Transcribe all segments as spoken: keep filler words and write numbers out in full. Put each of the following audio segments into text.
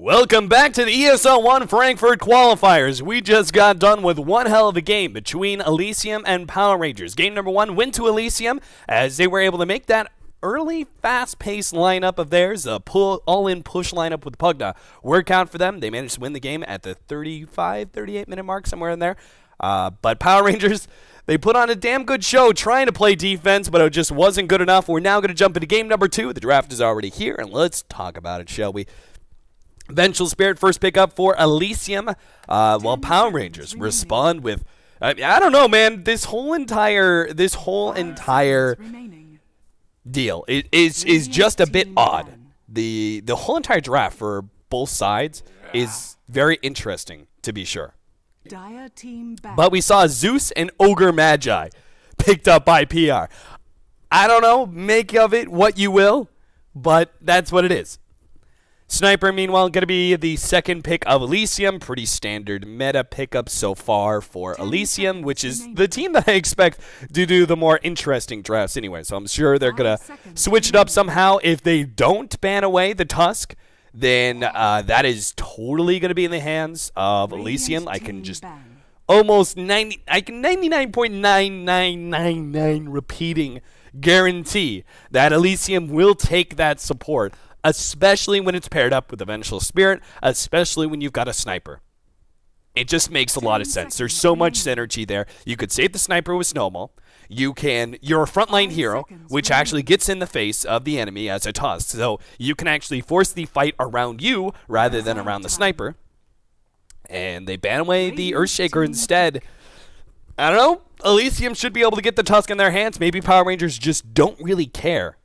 Welcome back to the E S L One Frankfurt Qualifiers. We just got done with one hell of a game between Elysium and Power Rangers. Game number one went to Elysium as they were able to make that early, fast-paced lineup of theirs, a pull, all-in push lineup with Pugna, work out for them. They managed to win the game at the thirty-five, thirty-eight minute mark, somewhere in there. Uh, but Power Rangers, they put on a damn good show trying to play defense, but it just wasn't good enough. We're now going to jump into game number two. The draft is already here, and let's talk about it, shall we? Vengeful Spirit first pick up for Elysium, uh, while Power Rangers respond with, I, I don't know, man. This whole entire, this whole entire deal is is, is just a bit odd. The the whole entire draft for both sides is very interesting, to be sure. But we saw Zeus and Ogre Magi picked up by P R. I don't know, make of it what you will, but that's what it is. Sniper, meanwhile, going to be the second pick of Elysium. Pretty standard meta pickup so far for Elysium, which is the team that I expect to do the more interesting drafts anyway. So I'm sure they're going to switch it up somehow. If they don't ban away the Tusk, then uh, that is totally going to be in the hands of Elysium. I can just almost ninety, I can ninety-nine point nine nine nine nine repeating guarantee that Elysium will take that support, especially when it's paired up with the Vengeful Spirit, especially when you've got a sniper. It just makes a lot of sense. There's so much synergy there. You could save the sniper with Snowball. You can, you're a frontline hero, which actually gets in the face of the enemy as a Tusk. So you can actually force the fight around you rather than around the sniper. And they ban away the Earthshaker instead. I don't know. Elysium should be able to get the Tusk in their hands. Maybe Power Rangers just don't really care.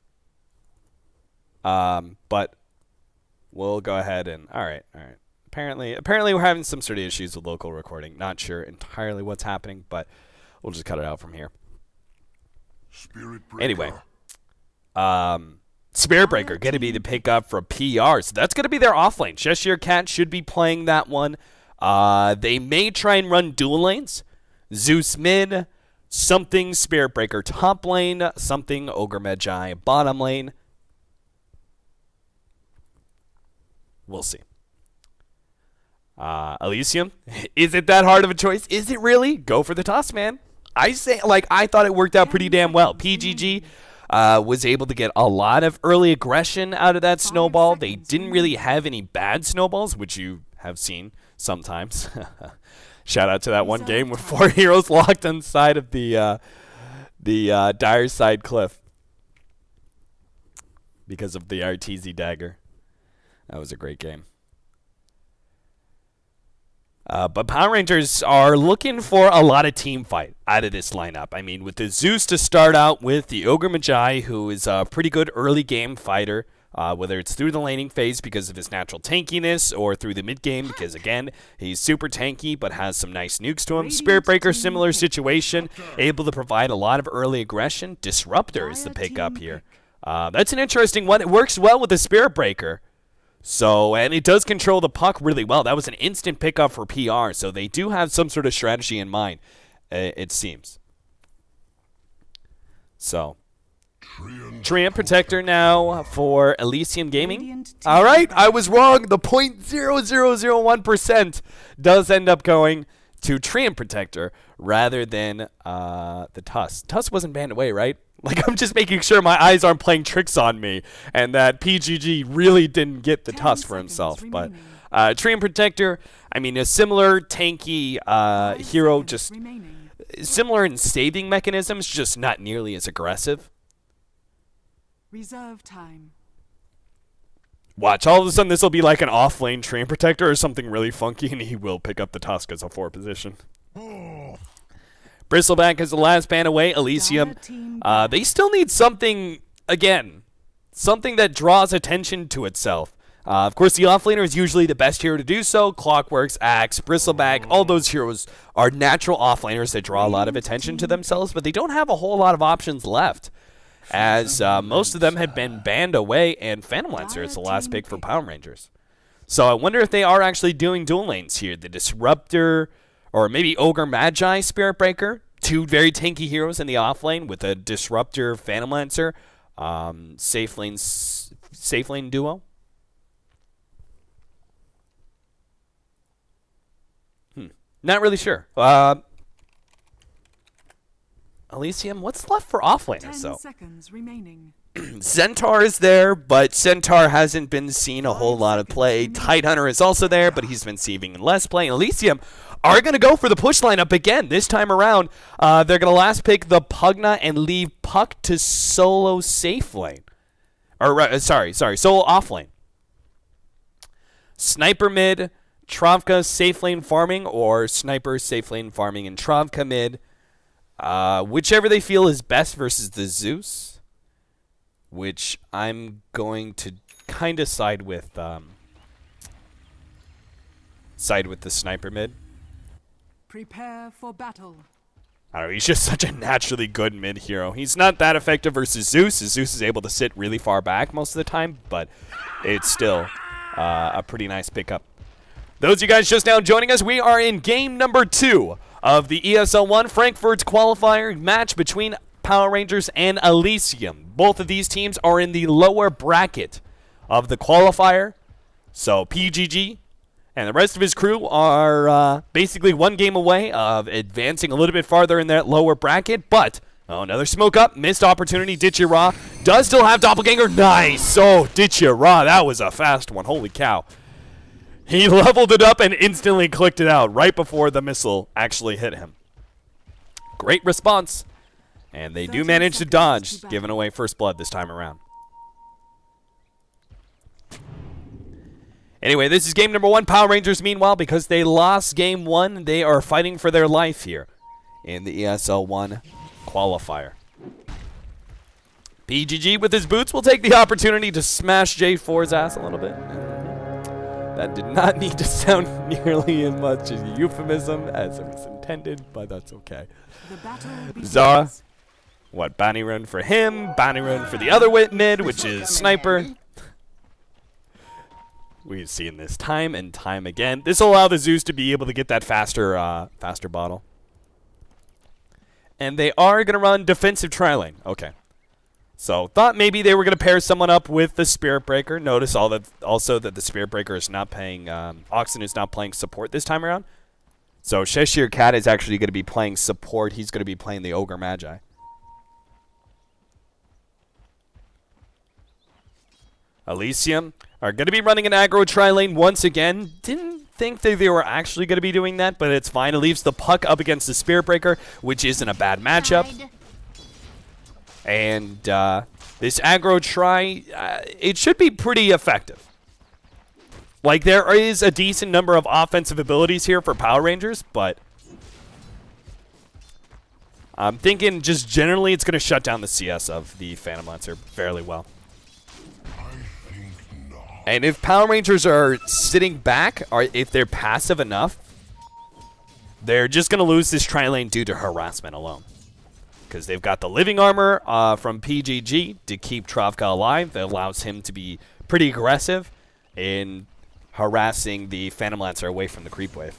Um, but we'll go ahead and, all right, all right. Apparently, apparently we're having some sort of issues with local recording. Not sure entirely what's happening, but we'll just cut it out from here. Spirit Breaker. Anyway, um, Spirit Breaker going to be the pickup for P R, so that's going to be their off lane. Cheshire Cat should be playing that one. Uh, they may try and run dual lanes. Zeus mid, something Spirit Breaker top lane, something Ogre Magi bottom lane. We'll see. Uh, Elysium, is it that hard of a choice? Is it really? Go for the Tusk, man. I say, like, I thought it worked out pretty damn well. P G G uh, was able to get a lot of early aggression out of that snowball. They didn't really have any bad snowballs, which you have seen sometimes. Shout out to that one game with four heroes locked inside of the uh, the uh, dire side cliff because of the R T Z dagger. That was a great game. Uh, but Power Rangers are looking for a lot of team fight out of this lineup. I mean, with the Zeus to start out with, the Ogre Magi, who is a pretty good early game fighter, uh, whether it's through the laning phase because of his natural tankiness or through the mid game because, again, he's super tanky but has some nice nukes to him. Spirit Breaker, similar situation, able to provide a lot of early aggression. Disruptor is the pickup here. Uh, that's an interesting one. It works well with the Spirit Breaker. So, and it does control the puck really well. That was an instant pickup for P R, so they do have some sort of strategy in mind, uh, it seems. So, Treant Protector now for Elysium Gaming. All right, I was wrong. The zero point zero zero zero one percent does end up going to Treant Protector rather than uh, the Tusk. Tusk wasn't banned away, right? Like, I'm just making sure my eyes aren't playing tricks on me and that P G G really didn't get the Tusk for himself. But uh, Treant Protector, I mean, a similar tanky uh, hero, just similar in saving mechanisms, just not nearly as aggressive. Reserve time. Watch, all of a sudden this will be like an off-lane Treant Protector or something really funky, and he will pick up the Tusk as a four position. Bristleback is the last ban away. Elysium, uh, they still need something, again, something that draws attention to itself. Uh, of course, the offlaner is usually the best hero to do so. Clockworks, Axe, Bristleback, all those heroes are natural offlaners that draw a lot of attention to themselves, but they don't have a whole lot of options left, as uh, most of them had been banned away, and Phantom Lancer is the last pick for Power Rangers. So I wonder if they are actually doing dual lanes here. The Disruptor, or maybe Ogre Magi Spirit Breaker, two very tanky heroes in the off lane with a Disruptor Phantom Lancer, um, safe lane, safe lane duo. Not really sure. Uh, Elysium, what's left for offlaners, though? seconds remaining. Centaur is there, but Centaur hasn't been seeing a whole lot of play. Tidehunter is also there, but he's been seeing less play. And Elysium are going to go for the push lineup again. This time around, uh, they're going to last pick the Pugna and leave Puck to solo safe lane. Or, uh, sorry, sorry, solo off lane. Sniper mid, Travka safe lane farming, or Sniper safe lane farming and Travka mid. Uh, whichever they feel is best versus the Zeus. Which I'm going to kind of side with, um, side with the sniper mid. Prepare for battle. I don't know, he's just such a naturally good mid hero. He's not that effective versus Zeus. Zeus is able to sit really far back most of the time, but it's still uh, a pretty nice pickup. Those of you guys just now joining us, we are in game number two of the E S L One Frankfurt qualifier match between Power Rangers and Elysium. Both of these teams are in the lower bracket of the qualifier. So P G G and the rest of his crew are uh, basically one game away of advancing a little bit farther in that lower bracket. But, oh, another smoke up. Missed opportunity. Ditchy-Ra does still have Doppelganger. Nice. Oh, Ditchy-Ra, that was a fast one. Holy cow. He leveled it up and instantly clicked it out right before the missile actually hit him. Great response. And they do manage to dodge, giving away first blood this time around. Anyway, this is game number one. Power Rangers, meanwhile, because they lost game one, they are fighting for their life here in the E S L One qualifier. P G G with his boots will take the opportunity to smash J four's ass a little bit. That did not need to sound nearly as much as a euphemism as it was intended, but that's okay. Zara. What, bounty run for him, bounty run for the other wit mid, which is Sniper. We've seen this time and time again. This will allow the Zeus to be able to get that faster uh, faster bottle. And they are going to run defensive tri-lane. Okay. So, thought maybe they were going to pair someone up with the Spirit Breaker. Notice all that, also that the Spirit Breaker is not playing, um, Oxen is not playing support this time around. So, Cheshire Cat is actually going to be playing support. He's going to be playing the Ogre Magi. Elysium are going to be running an aggro tri-lane once again. Didn't think that they were actually going to be doing that, but it's fine. It leaves the Puck up against the Spirit Breaker, which isn't a bad matchup. And uh, this aggro tri, uh, it should be pretty effective. Like, there is a decent number of offensive abilities here for Power Rangers, but I'm thinking just generally it's going to shut down the C S of the Phantom Lancer fairly well. And if Power Rangers are sitting back, or if they're passive enough, they're just going to lose this tri-lane due to harassment alone. Because they've got the living armor uh, from P G G to keep Travka alive. That allows him to be pretty aggressive in harassing the Phantom Lancer away from the creep wave.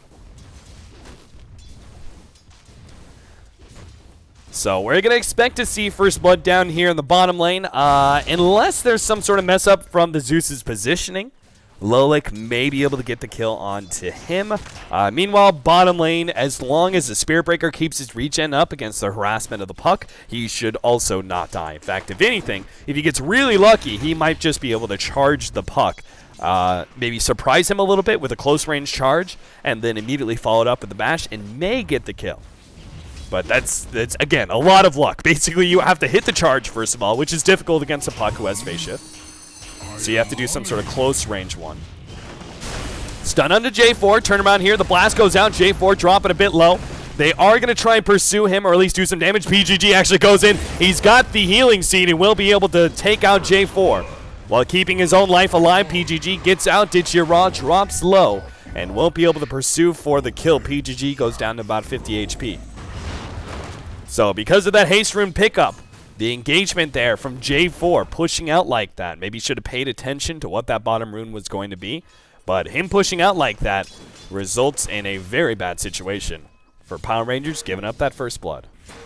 So we're going to expect to see first blood down here in the bottom lane, uh, unless there's some sort of mess up from the Zeus's positioning. Lolik may be able to get the kill onto him. Uh, meanwhile, bottom lane, as long as the Spirit Breaker keeps his regen up against the harassment of the Puck, he should also not die. In fact, if anything, if he gets really lucky, he might just be able to charge the Puck. Uh, maybe surprise him a little bit with a close range charge, and then immediately follow it up with the bash, and may get the kill. But that's, that's, again, a lot of luck. Basically, you have to hit the charge, first of all, which is difficult against a Puck who has phase shift. So you have to do some sort of close range one. Stun onto J four. Turn around here. The blast goes out. J four dropping a bit low. They are going to try and pursue him, or at least do some damage. P G G actually goes in. He's got the healing seed and will be able to take out J four. While keeping his own life alive, P G G gets out. Ditchy-Ra drops low and won't be able to pursue for the kill. P G G goes down to about fifty H P. So because of that haste rune pickup, the engagement there from J four pushing out like that, maybe should have paid attention to what that bottom rune was going to be, but him pushing out like that results in a very bad situation for Power Rangers giving up that first blood.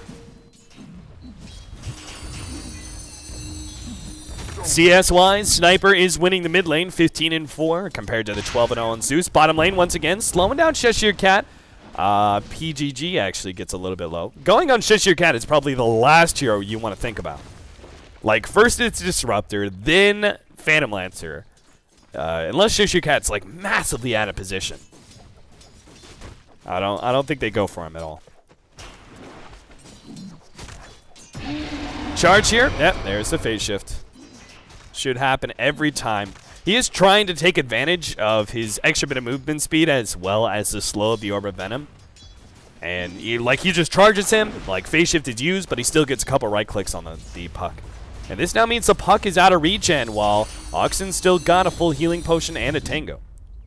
C S-wise, Sniper is winning the mid lane, fifteen and four compared to the twelve and oh on Zeus. Bottom lane, once again, slowing down Cheshire Cat. Uh, P G G actually gets a little bit low. Going on Shush Your Cat is probably the last hero you want to think about. Like, first it's Disruptor, then Phantom Lancer. Uh, unless Shush Your Cat's, like, massively out of position. I don't, I don't think they go for him at all. Charge here. Yep, there's the phase shift. Should happen every time. He is trying to take advantage of his extra bit of movement speed as well as the slow of the Orb of Venom. And he, like, he just charges him, like phase shift is used, but he still gets a couple right clicks on the, the puck. And this now means the puck is out of regen while Oxen still got a full healing potion and a tango.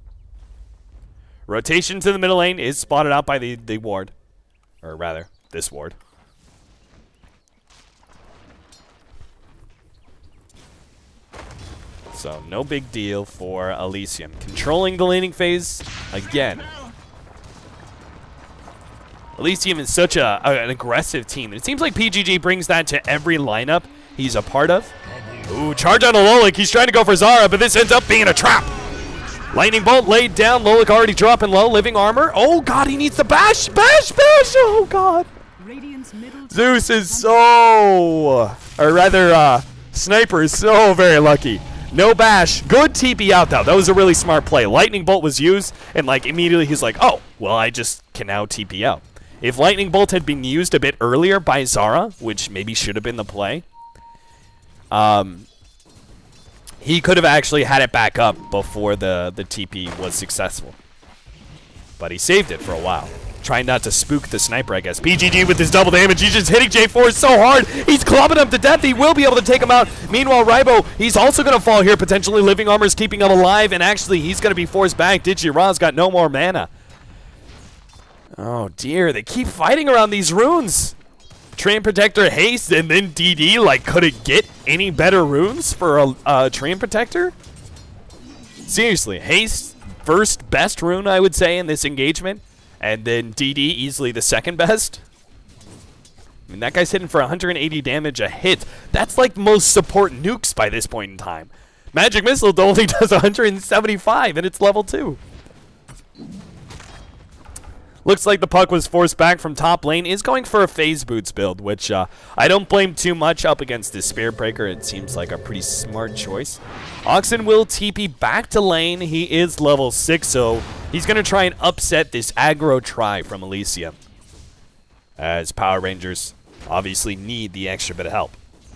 Rotation to the middle lane is spotted out by the, the ward. Or rather, this ward. So, no big deal for Elysium. Controlling the laning phase again. Elysium is such a, a, an aggressive team. It seems like P G G brings that to every lineup he's a part of. Ooh, charge on a Lolik. He's trying to go for Zara, but this ends up being a trap. Lightning Bolt laid down. Lolik already dropping low. Living armor. Oh, God, he needs the bash. Bash, bash. Oh, God. Zeus is so, or rather, uh, Sniper is so very lucky. No bash. Good T P out, though. That was a really smart play. Lightning Bolt was used, and, like, immediately he's like, oh, well, I just can now T P out. If Lightning Bolt had been used a bit earlier by Zara, which maybe should have been the play, um, he could have actually had it back up before the, the T P was successful. But he saved it for a while. Trying not to spook the sniper, I guess. P G G with his double damage. He's just hitting J four so hard. He's clubbing him to death. He will be able to take him out. Meanwhile, Rybo, he's also going to fall here. Potentially Living Armor's keeping him alive. And actually, he's going to be forced back. Digira's got no more mana. Oh, dear. They keep fighting around these runes. Train Protector, Haste, and then D D. Like, could it get any better runes for a, a Train Protector? Seriously, Haste, first best rune, I would say, in this engagement. And then D D, easily the second best. I mean, that guy's hitting for one hundred eighty damage a hit. That's like most support nukes by this point in time. Magic Missile only does one hundred seventy-five, and it's level two. Looks like the puck was forced back from top lane. Is going for a phase boots build, which uh, I don't blame too much up against this Spirit Breaker. It seems like a pretty smart choice. Oxen will T P back to lane. He is level six, so he's going to try and upset this aggro try from Elysium. As Power Rangers obviously need the extra bit of help.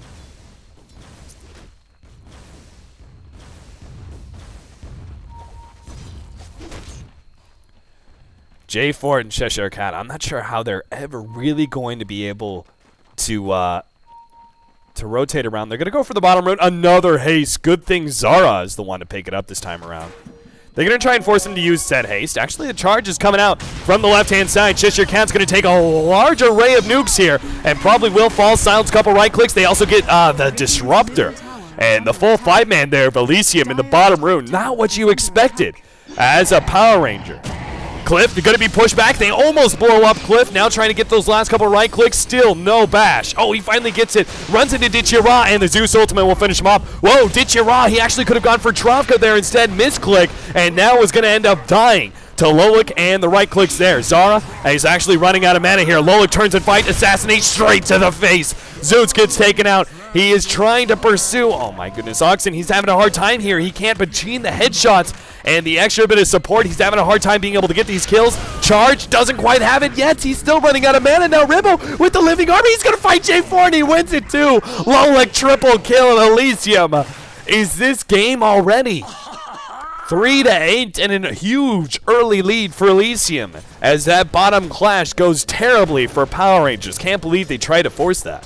J four and Cheshire Cat, I'm not sure how they're ever really going to be able to uh, to rotate around. They're going to go for the bottom road. Another haste. Good thing Zara is the one to pick it up this time around. They're going to try and force him to use said haste. Actually, the charge is coming out from the left-hand side. Cheshire Cat's going to take a large array of nukes here and probably will fall. Silence, couple right clicks. They also get uh, the Disruptor. And the full five-man there of Elysium in the bottom room. Not what you expected as a Power Ranger. Cliff, they're going to be pushed back. They almost blow up Cliff. Now trying to get those last couple right clicks. Still no bash. Oh, he finally gets it. Runs into Ditchira, and the Zeus Ultimate will finish him off. Whoa, Ditchira, he actually could have gone for Travka there instead. Misclick, and now is going to end up dying to Lolik, and the right clicks there. Zara is actually running out of mana here. Lolik turns and fight, assassinates straight to the face. Zeus gets taken out. He is trying to pursue. Oh my goodness, Oxen, he's having a hard time here. He can't between the headshots and the extra bit of support. He's having a hard time being able to get these kills. Charge doesn't quite have it yet. He's still running out of mana. Now Ribbo with the living army. He's going to fight J four, and he wins it too. Lolik triple kill in Elysium. Is this game already? Three to eight, and a huge early lead for Elysium as that bottom clash goes terribly for Power Rangers. Can't believe they tried to force that.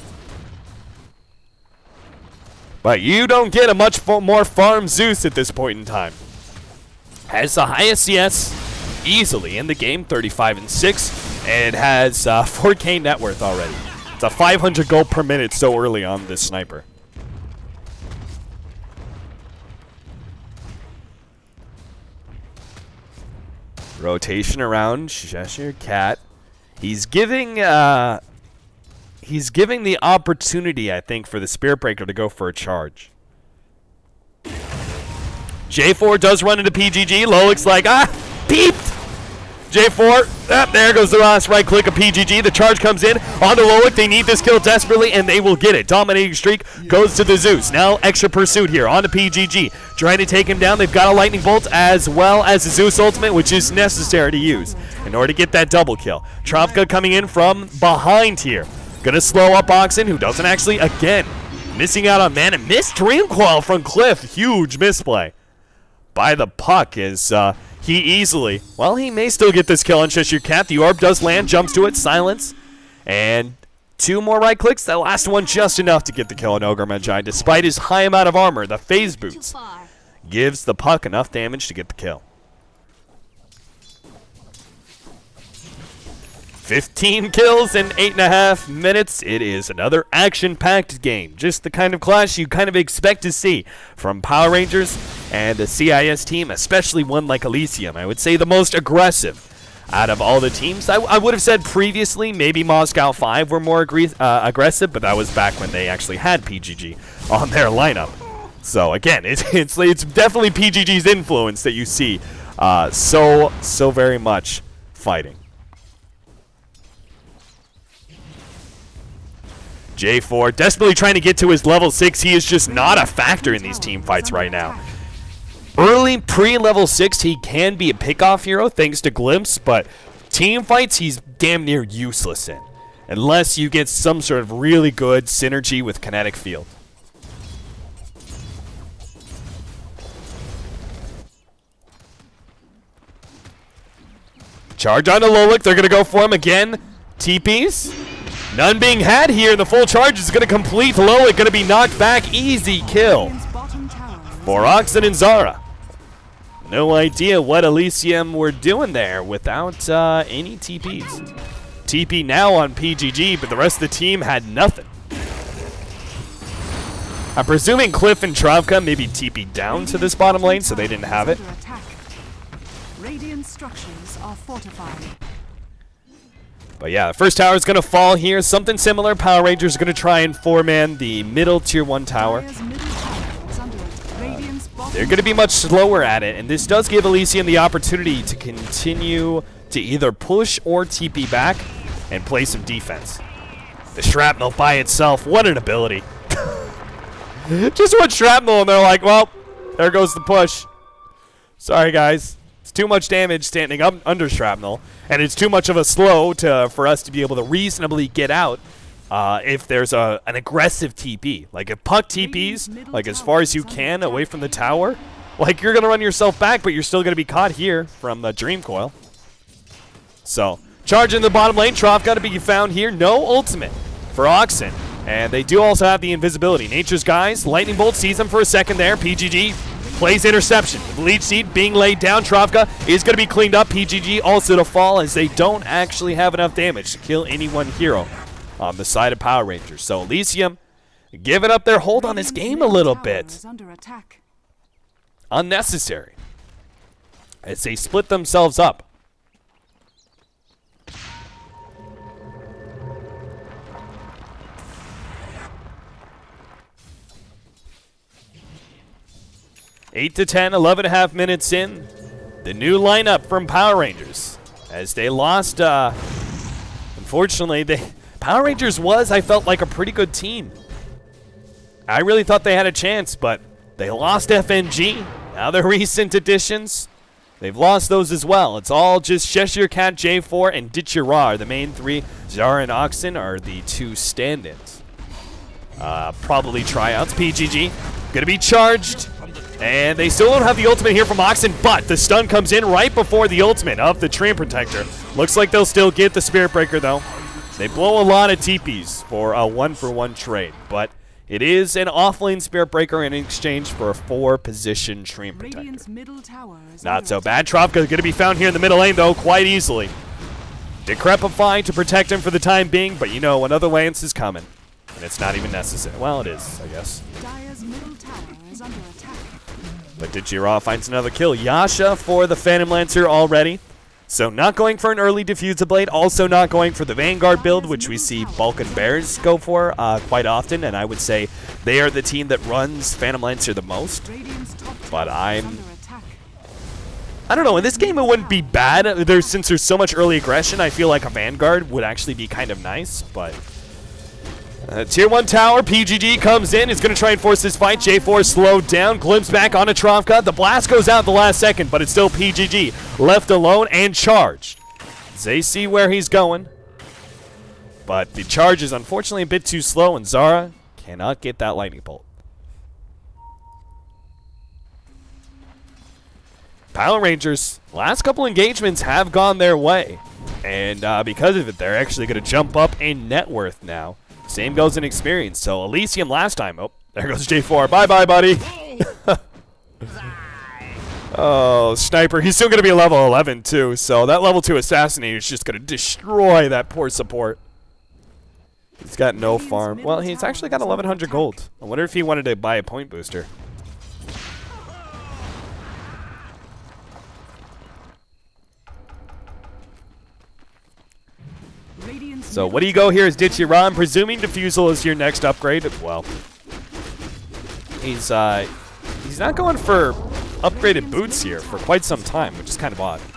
But you don't get a much more farm Zeus at this point in time. Has the highest C S easily in the game, thirty-five and six, and it has uh, four K net worth already. It's a five hundred gold per minute so early on this sniper. Rotation around Cheshire Cat. He's giving uh, he's giving the opportunity, I think, for the Spirit Breaker to go for a charge. J four does run into P G G. Lolik's like, ah, peeped! J four, ah, there goes the last right click of P G G. The charge comes in on the Loic. They need this kill desperately, and they will get it. Dominating streak goes to the Zeus. Now extra pursuit here on to P G G. Trying to take him down. They've got a lightning bolt as well as the Zeus ultimate, which is necessary to use in order to get that double kill. Travka coming in from behind here. Gonna slow up Oxen, who doesn't actually, again, missing out on mana. Missed Dream Coil from Cliff. Huge misplay by the puck is... Uh, He easily, well, he may still get this kill on Cheshire Cat. The orb does land, jumps to it, silence, and two more right clicks. That last one just enough to get the kill on Ogre Magi. Despite his high amount of armor, the phase boots gives the puck enough damage to get the kill. fifteen kills in eight and a half minutes. It is another action-packed game. Just the kind of clash you kind of expect to see from Power Rangers and the C I S team, especially one like Elysium. I would say the most aggressive out of all the teams. I, I would have said previously maybe Moscow five were more uh, aggressive, but that was back when they actually had P G G on their lineup. So again, it's, it's, it's definitely P G G's influence that you see uh, so, so very much fighting. J four desperately trying to get to his level six. He is just not a factor in these team fights right now. Early pre-level six, he can be a pickoff hero thanks to Glimpse, but team fights, he's damn near useless in. Unless you get some sort of really good synergy with Kinetic Field. Charge on the Loic. They're going to go for him again. T Ps. None being had here. The full charge is going to complete. Loic going to be knocked back. Easy kill for Oxen and Zara. No idea what Elysium were doing there without uh, any T Ps. T P now on P G G, but the rest of the team had nothing. I'm presuming Cliff and Travka maybe T P down to this bottom lane, so they didn't have it. Radiant structures are fortified. But yeah, the first tower is going to fall here. Something similar. Power Rangers are going to try and four-man the middle tier one tower. They're going to be much slower at it, and this does give Elysium the opportunity to continue to either push or T P back and play some defense. The Shrapnel by itself, what an ability. Just one Shrapnel, and they're like, well, there goes the push. Sorry, guys. It's too much damage standing up under Shrapnel, and it's too much of a slow to for us to be able to reasonably get out uh, if there's a an aggressive T P. Like if puck T Ps, like as far as you can away from the tower, like you're going to run yourself back, but you're still going to be caught here from the Dream Coil. So, charge in the bottom lane. Trough got to be found here. No ultimate for Oxen. And they do also have the invisibility. Nature's Guys, Lightning Bolt sees him for a second there. P G G plays interception. The lead seed being laid down. Travka is going to be cleaned up. P G G also to fall as they don't actually have enough damage to kill any one hero on the side of Power Rangers. So Elysium giving up their hold on this game a little bit. Unnecessary as they split themselves up. eight to ten, eleven and a half minutes in. The new lineup from Power Rangers. As they lost, uh, unfortunately, they, Power Rangers was, I felt, like a pretty good team. I really thought they had a chance, but they lost F N G. Now the recent additions, they've lost those as well. It's all just Cheshire Cat, J four, and Ditchira are the main three. Zara and Oxen are the two stand-ins. Uh, probably tryouts. P G G gonna be charged. And they still don't have the ultimate here from Oxen, but the stun comes in right before the ultimate of the Treant Protector. Looks like they'll still get the Spirit Breaker, though. They blow a lot of T Ps for a one-for-one trade, but it is an off-lane Spirit Breaker in exchange for a four-position Treant Protector. Not so bad. Travka is going to be found here in the middle lane, though, quite easily. Decrepify to protect him for the time being, but you know another Lance is coming, and it's not even necessary. Well, it is, I guess. Dire's middle tower is under attack. But Ditchira finds another kill. Yasha for the Phantom Lancer already. So not going for an early Diffuser Blade. Also not going for the Vanguard build, which we see Balkan Bears go for uh, quite often. And I would say they are the team that runs Phantom Lancer the most. But I'm I don't know, in this game it wouldn't be bad. There's, since there's so much early aggression, I feel like a Vanguard would actually be kind of nice, but... Uh, tier one tower, P G G comes in, is going to try and force this fight. J four slowed down, glimpse back on a Trovka. The blast goes out the last second, but it's still P G G. Left alone and charged. They see where he's going. But the charge is unfortunately a bit too slow, and Zara cannot get that lightning bolt. Power Rangers, last couple engagements have gone their way. And uh, because of it, they're actually going to jump up in net worth now. Same goes in experience. So Elysium last time. Oh, there goes J four. Bye-bye, buddy. Oh, Sniper. He's still going to be level eleven, too. So that level two Assassinator is just going to destroy that poor support. He's got no farm. Well, he's actually got eleven hundred gold. I wonder if he wanted to buy a point booster. So what do you go here is Ditchira. I'm presuming Diffusal is your next upgrade. Well, he's uh, he's not going for upgraded boots here for quite some time, which is kind of odd.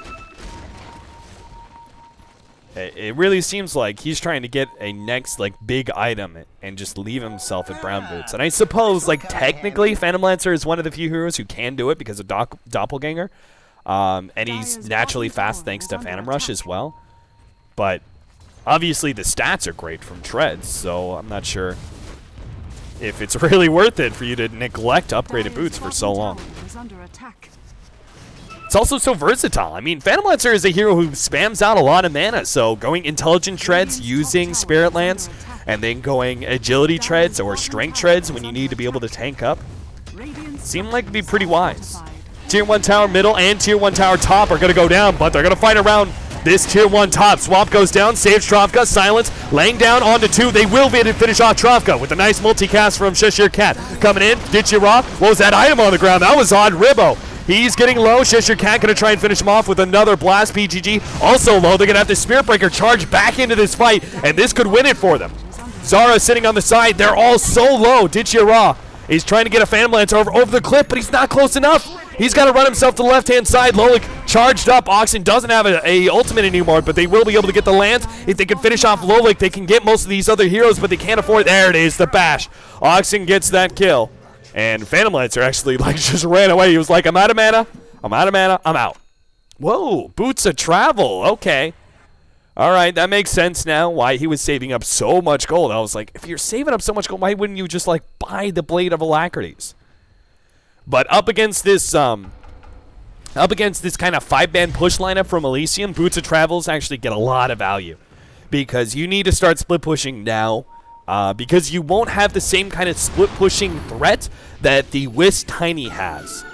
It, it really seems like he's trying to get a next like big item and just leave himself at brown boots. And I suppose like technically Phantom Lancer is one of the few heroes who can do it because of Doc Doppelganger, um, and he's naturally fast thanks to Phantom Rush as well. But obviously, the stats are great from Treads, so I'm not sure if it's really worth it for you to neglect upgraded boots for so long. It's also so versatile. I mean, Phantom Lancer is a hero who spams out a lot of mana, so going Intelligent Treads using Spirit Lance, and then going Agility Treads or Strength Treads when you need to be able to tank up, seem like to be pretty wise. Tier one tower middle and Tier one tower top are going to go down, but they're going to fight around this Tier one top. Swap goes down, saves Trovka, silence, laying down onto two. They will be able to finish off Trovka with a nice multicast from Cheshire Cat. Coming in, Ditchira. What was that item on the ground? That was odd. Ribbo. He's getting low. Cheshire Cat going to try and finish him off with another blast. P G G also low. They're going to have the Spirit Breaker charge back into this fight, and this could win it for them. Zara sitting on the side. They're all so low. Ditchira is trying to get a Phantom Lance over, over the cliff, but he's not close enough. He's got to run himself to the left-hand side. Lolik charged up. Oxen doesn't have a, a ultimate anymore, but they will be able to get the Lance. If they can finish off Lolik, they can get most of these other heroes, but they can't afford. There it is, the bash. Oxen gets that kill. And Phantom Lancer actually like just ran away. He was like, I'm out of mana. I'm out of mana. I'm out. Whoa, Boots of Travel. Okay. All right, that makes sense now why he was saving up so much gold. I was like, if you're saving up so much gold, why wouldn't you just like buy the Blade of Alacrities? But up against this, um, up against this kind of five-man push lineup from Elysium, Boots of Travels actually get a lot of value because you need to start split pushing now, uh, because you won't have the same kind of split pushing threat that the Wisp Tiny has.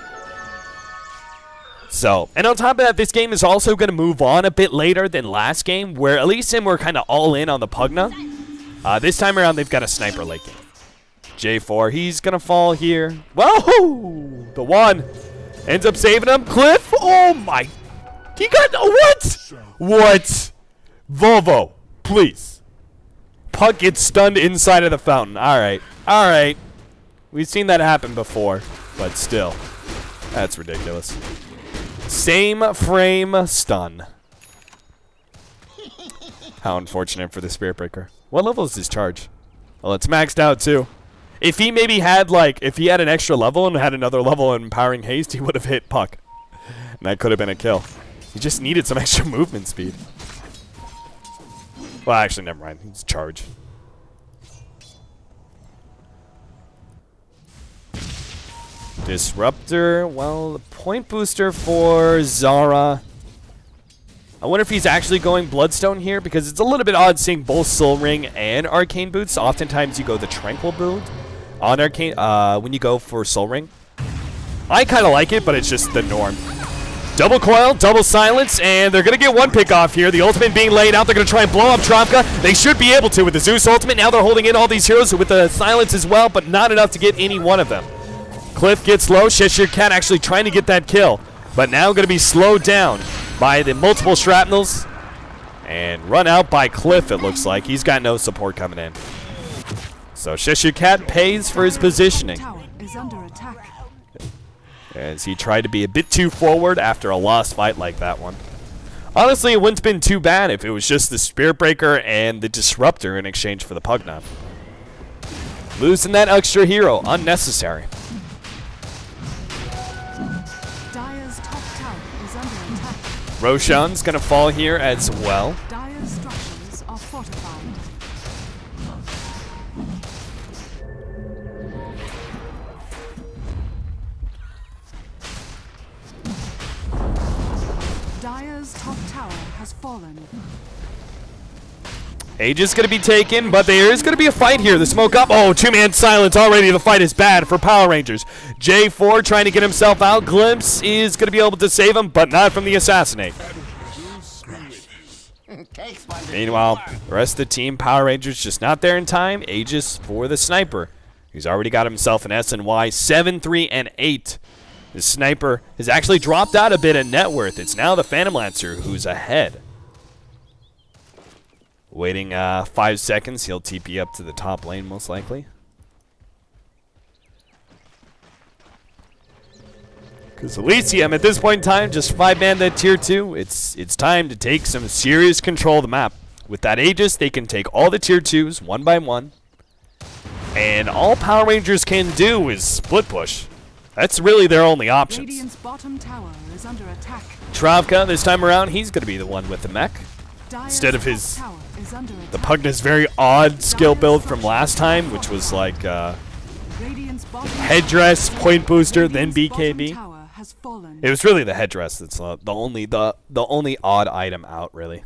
So, and on top of that, this game is also going to move on a bit later than last game, where Elysium were kind of all in on the Pugna. Uh, this time around, they've got a sniper laking. J four, he's going to fall here. Whoa! The one ends up saving him. Cliff, oh my. He got, what? What? Volvo, please. Puck gets stunned inside of the fountain. All right, all right. We've seen that happen before, but still, that's ridiculous. Same frame stun. How unfortunate for the Spirit Breaker. What level is this charge? Well, it's maxed out too. If he maybe had like, if he had an extra level and had another level in Empowering Haste, he would have hit Puck. And that could have been a kill. He just needed some extra movement speed. Well, actually, never mind. He's charge. Disruptor. Well, the point booster for Zara. I wonder if he's actually going Bloodstone here, because it's a little bit odd seeing both Soul Ring and Arcane Boots. Oftentimes you go the Tranquil build on Arcane uh, when you go for Soul Ring. I kind of like it, but it's just the norm. Double Coil, double Silence, and they're going to get one pick off here. The ultimate being laid out. They're going to try and blow up Trovka. They should be able to with the Zeus ultimate. Now they're holding in all these heroes with the Silence as well, but not enough to get any one of them. Cliff gets low. Cheshire Cat actually trying to get that kill, but now going to be slowed down by the multiple shrapnels and run out by Cliff, it looks like. He's got no support coming in. So Cheshire Cat pays for his positioning. as he tried to be a bit too forward after a lost fight like that one. Honestly, it wouldn't have been too bad if it was just the Spirit Breaker and the Disruptor in exchange for the Pugna. Losing that extra hero, unnecessary. Dire's top tower is under attack. Roshan's gonna fall here as well. Dire's structures are fortified. Dire's top tower has fallen. Age is going to be taken, but there is going to be a fight here. The smoke up. Oh, two-man silence already. The fight is bad for Power Rangers. J four trying to get himself out. Glimpse is going to be able to save him, but not from the assassinate. Meanwhile, the rest of the team, Power Rangers, just not there in time. Aegis for the sniper. He's already got himself an S and Y. seven, three, and eight. The sniper has actually dropped out a bit at net worth. It's now the Phantom Lancer who's ahead. Waiting uh, five seconds, he'll T P up to the top lane most likely. Because Elysium at this point in time, just five-man that tier two. It's it's time to take some serious control of the map. With that Aegis, they can take all the tier twos one by one. And all Power Rangers can do is split push. That's really their only options. Radiant's bottom tower is under attack. Travka, this time around, he's going to be the one with the mech. Dire's Instead of top his, tower is under the attack. Pugna's very odd skill build from last time, which was like uh, Radiant's bottom headdress, point booster, then Radiant's B K B. bottom tower has fallen. It was really the headdress that's uh, the only the the only odd item out, really.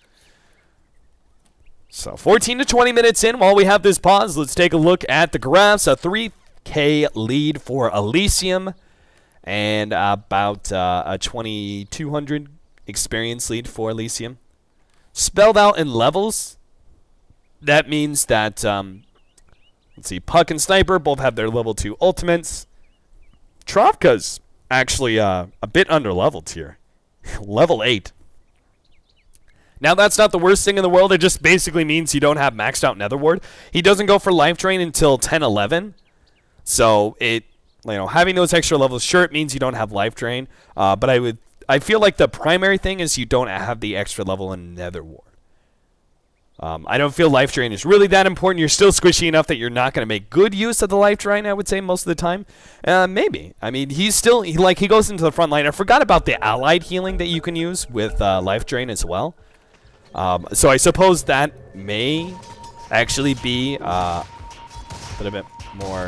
So fourteen to twenty minutes in, while we have this pause, let's take a look at the graphs. A three K lead for Elysium, and about uh, a twenty-two hundred experience lead for Elysium. Spelled out in levels, that means that, um, let's see, Puck and Sniper both have their level two ultimates. Travka's actually uh, a bit under-leveled here. Level eight. Now, that's not the worst thing in the world. It just basically means you don't have maxed out Nether Ward. He doesn't go for Life Drain until ten eleven. So, it, you know, having those extra levels, sure, it means you don't have Life Drain. Uh, but I would... I feel like the primary thing is you don't have the extra level in Nether Ward. Um, I don't feel Life Drain is really that important. You're still squishy enough that you're not going to make good use of the Life Drain, I would say, most of the time. Uh, maybe. I mean, he's still, he, like, he goes into the front line. I forgot about the allied healing that you can use with uh, Life Drain as well. Um, so I suppose that may actually be uh, a little bit more...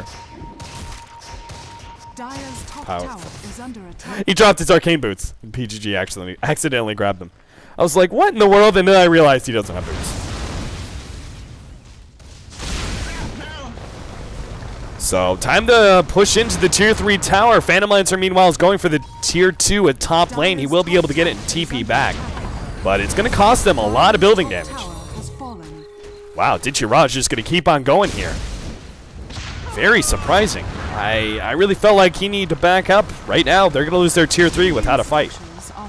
Dire's top powerful. tower is under attack. He dropped his arcane boots, and P G G accidentally, accidentally grabbed them. I was like, what in the world? And then I realized he doesn't have boots. So, time to push into the tier three tower. Phantom Lancer, meanwhile, is going for the tier two at top lane. He will be able to get it and T P back. But it's going to cost them a lot of building damage. Wow, Ditchiraj just going to keep on going here. Very surprising. I, I really felt like he needed to back up. Right now, they're going to lose their tier three without a fight.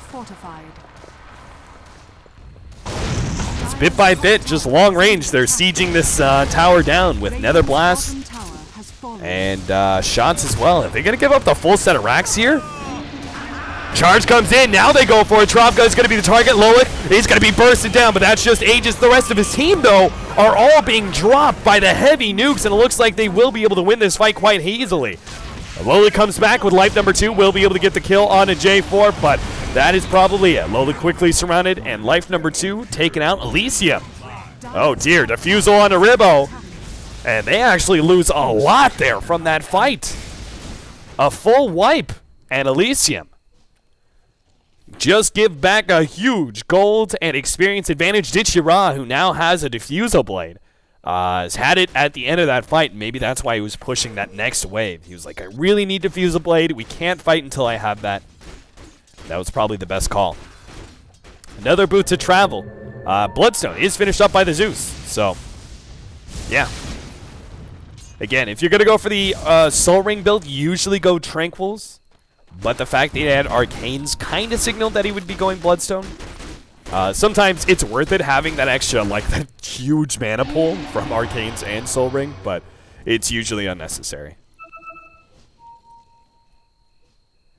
It's bit by bit, just long range. They're sieging this uh, tower down with Nether Blast and uh, shots as well. Are they going to give up the full set of racks here? Charge comes in. Now they go for it. Travka is going to be the target. Loic is going to be bursted down, but that's just Aegis. The rest of his team, though, are all being dropped by the heavy nukes, and it looks like they will be able to win this fight quite easily. Loic comes back with life number two. Will be able to get the kill on a J four, but that is probably it. Loic quickly surrounded, and life number two taken out. Elysium. Oh, dear. Defusal on a Ribbo. And they actually lose a lot there from that fight. A full wipe, and Elysium just give back a huge gold and experience advantage. Ditchiraj, who now has a Diffusal Blade, uh, has had it at the end of that fight. Maybe that's why he was pushing that next wave. He was like, I really need Diffusal Blade. We can't fight until I have that. That was probably the best call. Another boot to travel. Uh, Bloodstone is finished up by the Zeus. So, yeah. Again, if you're going to go for the uh, Soul Ring build, usually go Tranquils. But the fact that he had Arcanes kind of signaled that he would be going Bloodstone. Uh, sometimes it's worth it having that extra, like, that huge mana pool from Arcanes and Soul Ring, but it's usually unnecessary.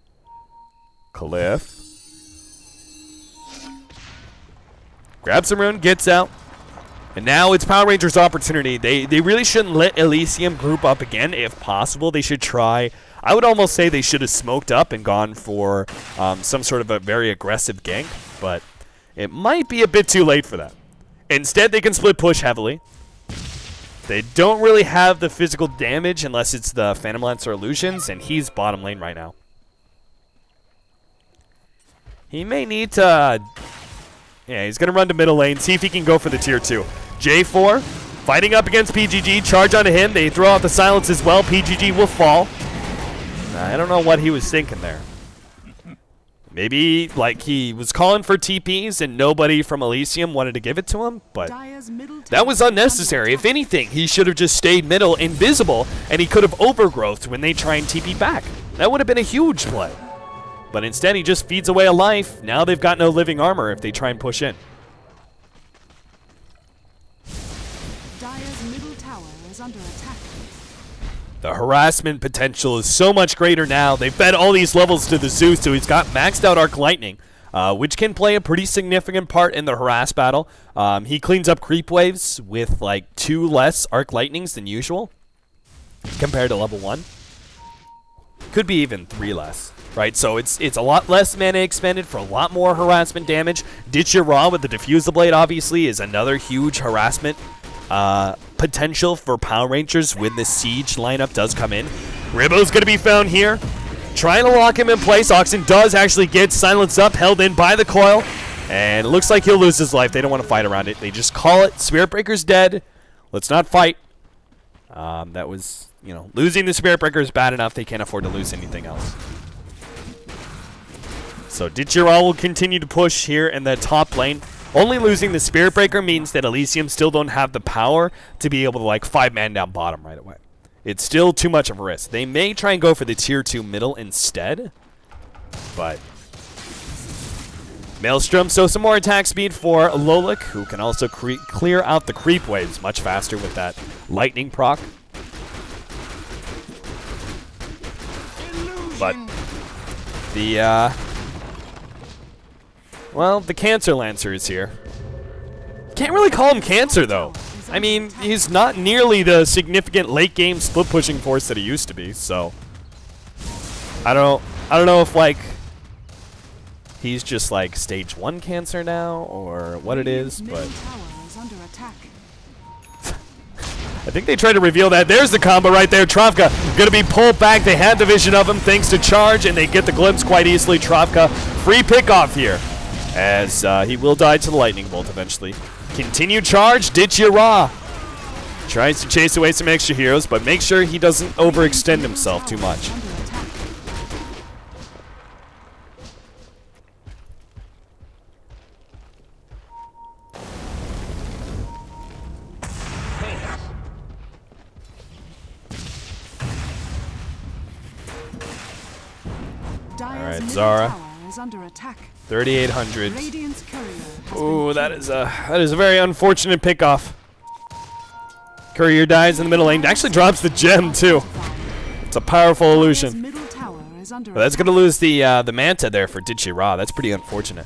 Cliff. Grabs the rune, gets out. And now it's Power Rangers' opportunity. They, they really shouldn't let Elysium group up again. If possible, they should try. I would almost say they should have smoked up and gone for um, some sort of a very aggressive gank. But it might be a bit too late for that. Instead, they can split push heavily. They don't really have the physical damage unless it's the Phantom Lance or Illusions, and he's bottom lane right now. He may need to... Uh, yeah, he's going to run to middle lane, see if he can go for the tier two. J four fighting up against P G G, charge onto him. They throw out the silence as well. P G G will fall. I don't know what he was thinking there. Maybe, like, he was calling for T Ps and nobody from Elysium wanted to give it to him, but that was unnecessary. If anything, he should have just stayed middle, invisible, and he could have overgrowthed when they try and T P back. That would have been a huge play. But instead, he just feeds away a life. Now they've got no living armor if they try and push in. Dire's middle tower is under attack. The harassment potential is so much greater now. They fed all these levels to the Zeus, so he's got maxed out Arc Lightning, uh, which can play a pretty significant part in the harass battle. Um, he cleans up creep waves with like two less Arc Lightnings than usual compared to level one. Could be even three less, right? So it's it's a lot less mana expended for a lot more harassment damage. Ditch Your Raw with the Diffuser Blade obviously is another huge harassment uh, potential for Power Rangers when the Siege lineup does come in. Ribbo's going to be found here, trying to lock him in place. Oxen does actually get silenced up, held in by the coil, and it looks like he'll lose his life. They don't want to fight around it. They just call it. Spirit Breaker's dead. Let's not fight. Um, that was... You know, losing the Spirit Breaker is bad enough. They can't afford to lose anything else. So Ditchira will continue to push here in the top lane. Only losing the Spirit Breaker means that Elysium still don't have the power to be able to like five man down bottom right away. It's still too much of a risk. They may try and go for the tier two middle instead, but Maelstrom, so some more attack speed for Lolik, who can also cre clear out the creep waves much faster with that lightning proc. But the, uh, well, the Cancer Lancer is here. Can't really call him Cancer, though. I mean, he's not nearly the significant late-game split-pushing force that he used to be, so I don't, I don't know if, like, he's just, like, stage one Cancer now, or what it is, but I think they tried to reveal that. There's the combo right there. Travka going to be pulled back. They had the vision of him thanks to charge, and they get the glimpse quite easily. Travka, free pick off here, as uh, he will die to the lightning bolt eventually. Continue charge. Ditch Your Raw. Tries to chase away some extra heroes, but make sure he doesn't overextend himself too much. Alright, Zara. thirty-eight hundred. Ooh, that is a that is a very unfortunate pickoff. Courier dies in the middle lane. Actually drops the gem too. It's a powerful illusion. But that's gonna lose the uh, the Manta there for Ditchy Ra. That's pretty unfortunate.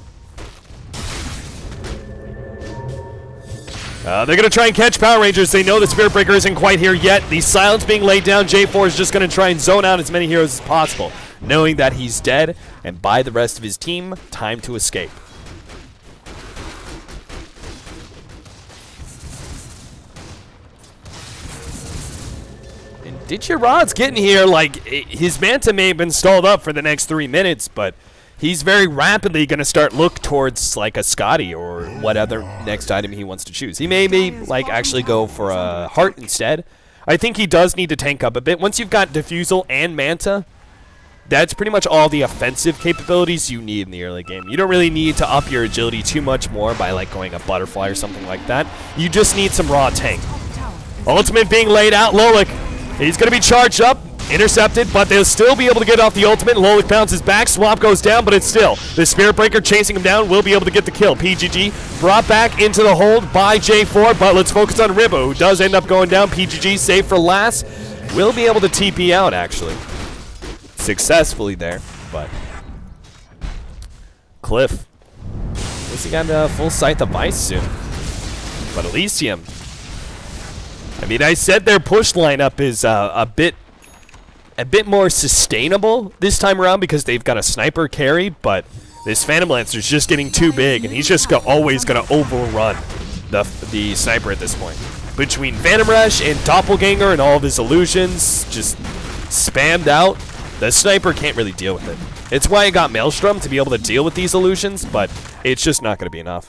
Uh, they're gonna try and catch Power Rangers. They know the Spirit Breaker isn't quite here yet. The silence being laid down. J four is just gonna try and zone out as many heroes as possible, knowing that he's dead, and by the rest of his team, time to escape. And Ditchirod's getting here, like, his Manta may have been stalled up for the next three minutes, but he's very rapidly going to start look towards, like, a Scotty or what other next item he wants to choose. He may, may like, actually go for a Heart instead. I think he does need to tank up a bit. Once you've got Diffusal and Manta, that's pretty much all the offensive capabilities you need in the early game. You don't really need to up your agility too much more by like going a Butterfly or something like that. You just need some raw tank. Ultimate being laid out. Lolik, he's going to be charged up, intercepted, but they'll still be able to get off the ultimate. Lolik bounces back, swap goes down, but it's still the Spirit Breaker chasing him down will be able to get the kill. P G G brought back into the hold by J four, but let's focus on Ribbo, who does end up going down. P G G saved for last. Will be able to T P out, actually. Successfully there, but Cliff. Looks he got a full Scythe of Ice soon. But Elysium. I mean, I said their push lineup is uh, a bit a bit more sustainable this time around because they've got a sniper carry, but this Phantom Lancer is just getting too big, and he's just go always going to overrun the, the sniper at this point. Between Phantom Rush and Doppelganger and all of his illusions just spammed out, the sniper can't really deal with it. It's why I got Maelstrom to be able to deal with these illusions, but it's just not going to be enough.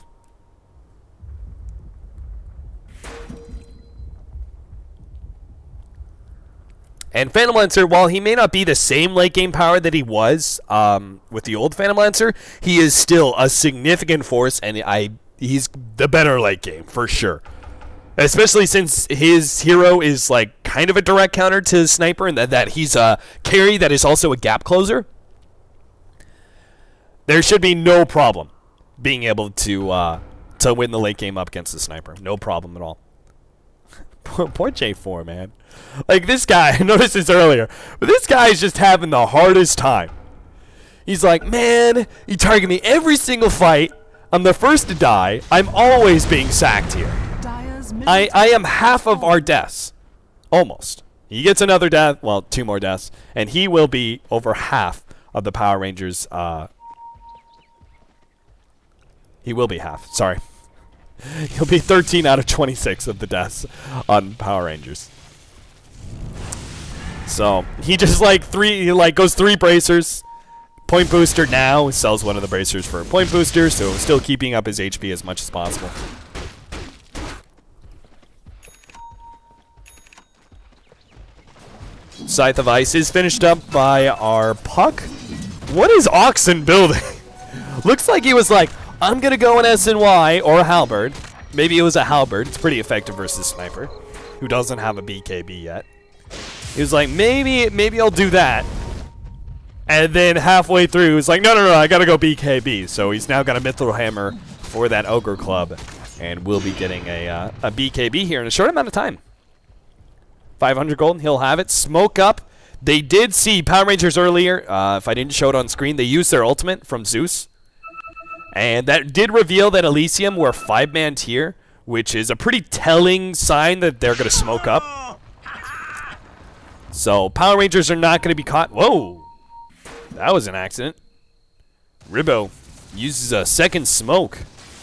And Phantom Lancer, while he may not be the same late game power that he was um, with the old Phantom Lancer, he is still a significant force, and I he's the better late game for sure. Especially since his hero is like kind of a direct counter to Sniper, and that, that he's a carry that is also a gap closer. There should be no problem being able to uh, to win the late game up against the Sniper. No problem at all. Poor, poor J four, man. Like, this guy, I noticed this earlier, but this guy is just having the hardest time. He's like, man, you target me every single fight. I'm the first to die. I'm always being sacked here. I, I am half of our deaths. Almost. He gets another death, well, two more deaths, and he will be over half of the Power Rangers. Uh, he will be half, sorry. He'll be thirteen out of twenty-six of the deaths on Power Rangers. So he just like three, he like goes three bracers, point booster now, sells one of the bracers for a point booster, so still keeping up his H P as much as possible. Scythe of Ice is finished up by our Puck. What is Oxen building? Looks like he was like, I'm gonna go an S N Y or a Halberd. Maybe it was a Halberd. It's pretty effective versus Sniper, who doesn't have a B K B yet. He was like, maybe, maybe I'll do that. And then halfway through, he was like, no, no, no, I gotta go B K B. So he's now got a Mithril Hammer for that Ogre Club, and we'll be getting a uh, a B K B here in a short amount of time. five hundred gold, he'll have it. Smoke up. They did see Power Rangers earlier. Uh, if I didn't show it on screen, they used their ultimate from Zeus. And that did reveal that Elysium were five-man tier, which is a pretty telling sign that they're going to smoke up. So Power Rangers are not going to be caught. Whoa. That was an accident. Ribbo uses a second smoke.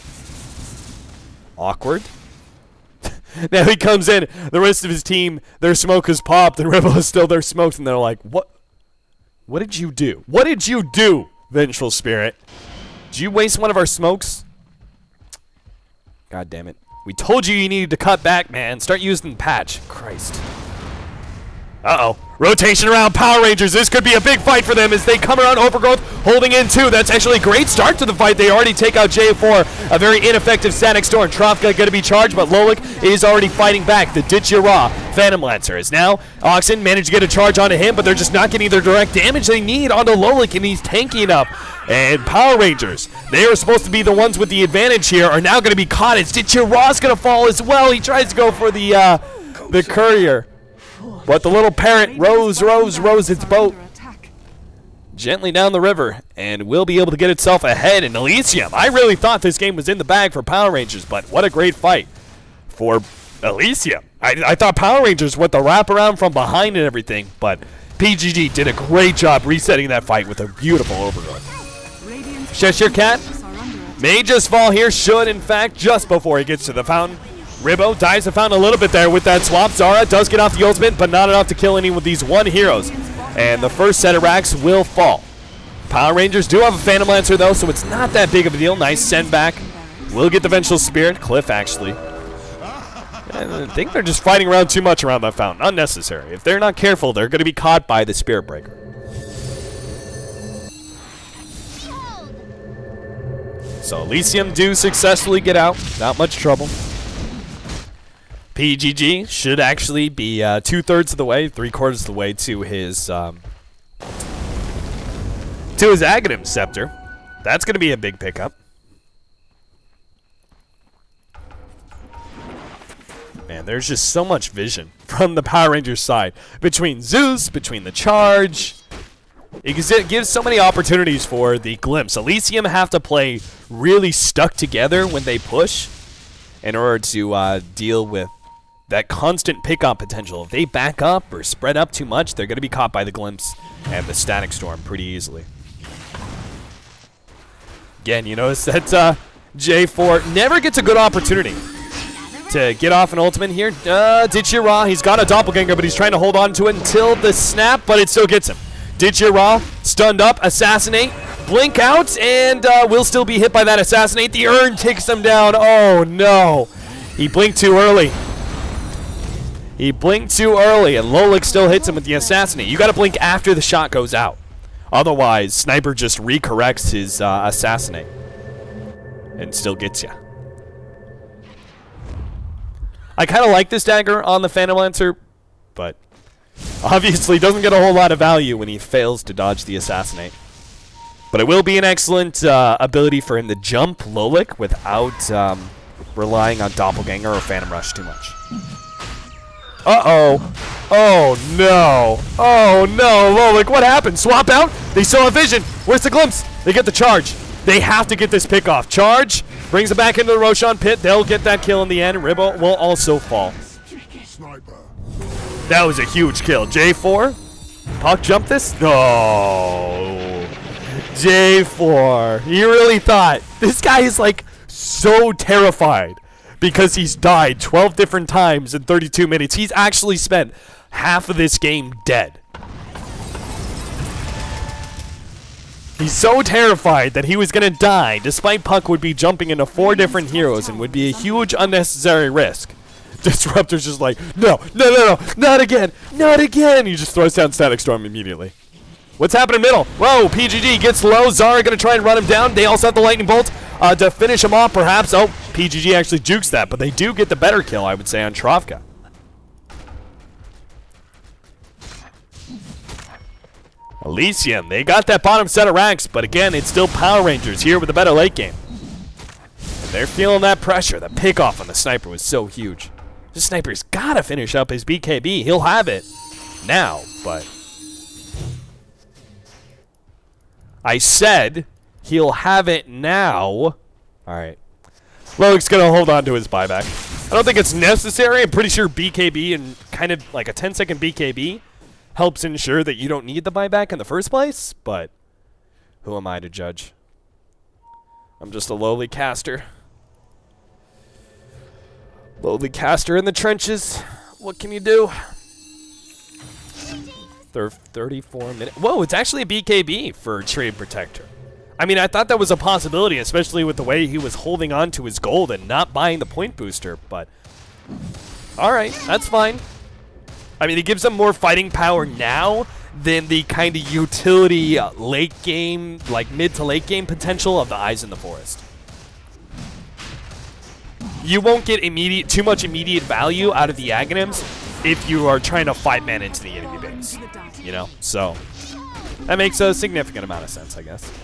Awkward. Now he comes in, the rest of his team, their smoke has popped, and Ribbo is still their smokes, and they're like, what? What did you do? What did you do, Vengeful Spirit? Did you waste one of our smokes? God damn it. We told you you needed to cut back, man. Start using patch. Christ. Uh-oh. Rotation around Power Rangers. This could be a big fight for them as they come around Overgrowth, holding in two. That's actually a great start to the fight. They already take out J four. A very ineffective Static Storm. Trovka going to be charged, but Lolik is already fighting back. The Ditch Your Raw Phantom Lancer is now. Oxen managed to get a charge onto him, but they're just not getting their direct damage they need onto Lolik, and he's tanking up. And Power Rangers, they are supposed to be the ones with the advantage here, are now going to be caught. It's Ditch Your Raw's going to fall as well. He tries to go for the, uh, the Courier. But the little parrot rows, rows, rows its boat gently down the river and will be able to get itself ahead in Elysium. I really thought this game was in the bag for Power Rangers, but what a great fight for Elysium. I, I thought Power Rangers went the wraparound from behind and everything, but P G G did a great job resetting that fight with a beautiful overgrowth. Cheshire Cat may just fall here, should in fact, just before he gets to the fountain. Ribbo dives the fountain a little bit there with that swap. Zara does get off the ultimate, but not enough to kill any with these one heroes. And the first set of racks will fall. Power Rangers do have a Phantom Lancer, though, so it's not that big of a deal. Nice send back. Will get the Vengeful Spirit. Cliff, actually. I think they're just fighting around too much around that fountain. Unnecessary. If they're not careful, they're going to be caught by the Spirit Breaker. So Elysium do successfully get out. Not much trouble. P G G should actually be uh, two-thirds of the way, three-quarters of the way to his um, to his Aghanim Scepter. That's going to be a big pickup. Man, there's just so much vision from the Power Rangers side. Between Zeus, between the Charge, Because it gives so many opportunities for the Glimpse. Elysium have to play really stuck together when they push in order to uh, deal with that constant pick-up potential. If they back up or spread up too much, they're going to be caught by the Glimpse and the Static Storm pretty easily. Again, you notice that uh, J four never gets a good opportunity to get off an ultimate here. Uh, Ditchira, he's got a doppelganger, but he's trying to hold on to it until the snap, but it still gets him. Ditchira, stunned up, assassinate, blink out, and uh, will still be hit by that assassinate. The urn takes him down. Oh no, he blinked too early. He blinked too early, and Lolik still hits him with the assassinate. You got to blink after the shot goes out. Otherwise, Sniper just recorrects his uh, assassinate and still gets you. I kind of like this dagger on the Phantom Lancer, but obviously doesn't get a whole lot of value when he fails to dodge the assassinate. But it will be an excellent uh, ability for him to jump Lolik without um, relying on Doppelganger or Phantom Rush too much. Uh-oh. Oh, no. Oh, no. Lolik, what happened? Swap out? They still have vision. Where's the Glimpse? They get the charge. They have to get this pick off. Charge. Brings it back into the Roshan pit. They'll get that kill in the end. Ribbo will also fall. Sniper. That was a huge kill. J four. Puck jump this? No. J four. He really thought. This guy is like so terrified because he's died twelve different times in thirty-two minutes. He's actually spent half of this game dead. He's so terrified that he was going to die despite Puck would be jumping into four different heroes and would be a huge unnecessary risk. Disruptor's just like, no, no, no, no, not again, not again. He just throws down Static Storm immediately. What's happening middle? Whoa, P G G gets low. Zara going to try and run him down. They also have the Lightning Bolt uh, to finish him off perhaps. Oh, P G G actually jukes that, but they do get the better kill, I would say, on Travka. Elysium, they got that bottom set of ranks, but again, it's still Power Rangers here with a better late game. And they're feeling that pressure. The pickoff on the Sniper was so huge. This Sniper's got to finish up his B K B. He'll have it now, but I said he'll have it now. All right. Loic's going to hold on to his buyback. I don't think it's necessary. I'm pretty sure B K B and kind of like a ten second B K B helps ensure that you don't need the buyback in the first place, but who am I to judge? I'm just a lowly caster. Lowly caster in the trenches. What can you do? thirty-four minutes. Whoa, it's actually a B K B for Trade Protector. I mean, I thought that was a possibility, especially with the way he was holding on to his gold and not buying the point booster, but all right, that's fine. I mean, it gives them more fighting power now than the kind of utility uh, late game, like mid to late game potential of the Eyes in the Forest. You won't get immediate, too much immediate value out of the Aghanims if you are trying to five man into the enemy base, you know? So that makes a significant amount of sense, I guess.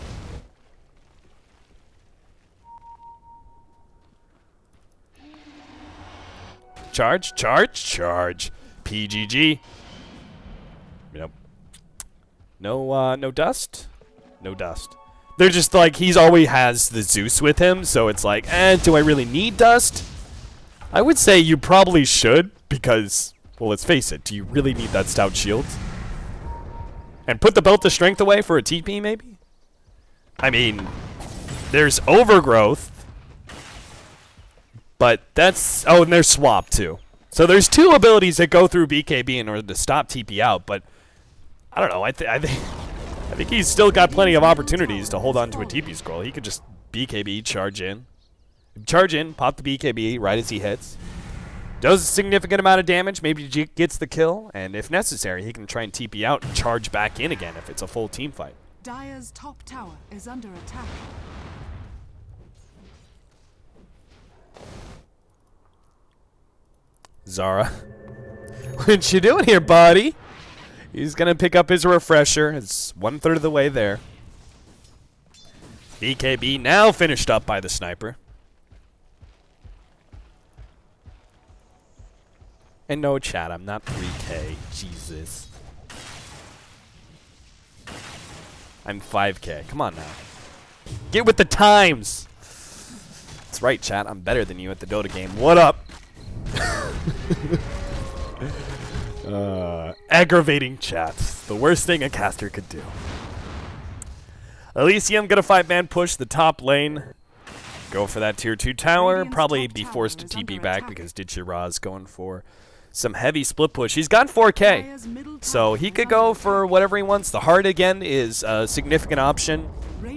Charge, charge, charge. P G G. Nope. No, uh, no dust. No dust. They're just like, he's always has the Zeus with him, so it's like, eh, do I really need dust? I would say you probably should, because, well, let's face it, do you really need that stout shield? And put the belt of strength away for a T P, maybe? I mean, there's overgrowth, but that's, oh, and there's swap, too. So there's two abilities that go through B K B in order to stop T P out, but I don't know. I, th I think I think he's still got plenty of opportunities to hold on to a T P scroll. He could just B K B, charge in, charge in, pop the B K B right as he hits. Does a significant amount of damage. Maybe G gets the kill, and if necessary, he can try and T P out and charge back in again if it's a full team fight. Dire's top tower is under attack. Zara. What you doing here, buddy? He's going to pick up his refresher. It's one third of the way there. B K B now finished up by the Sniper. And no chat, I'm not three K. Jesus. I'm five K. Come on now. Get with the times. That's right, chat. I'm better than you at the Dota game. What up? uh, aggravating chats. The worst thing a caster could do. Elysium gonna five-man push the top lane. Go for that tier two tower. Probably be forced to T P back because Dichira's going for some heavy split push. He's got four K, so he could go for whatever he wants. The heart again is a significant option.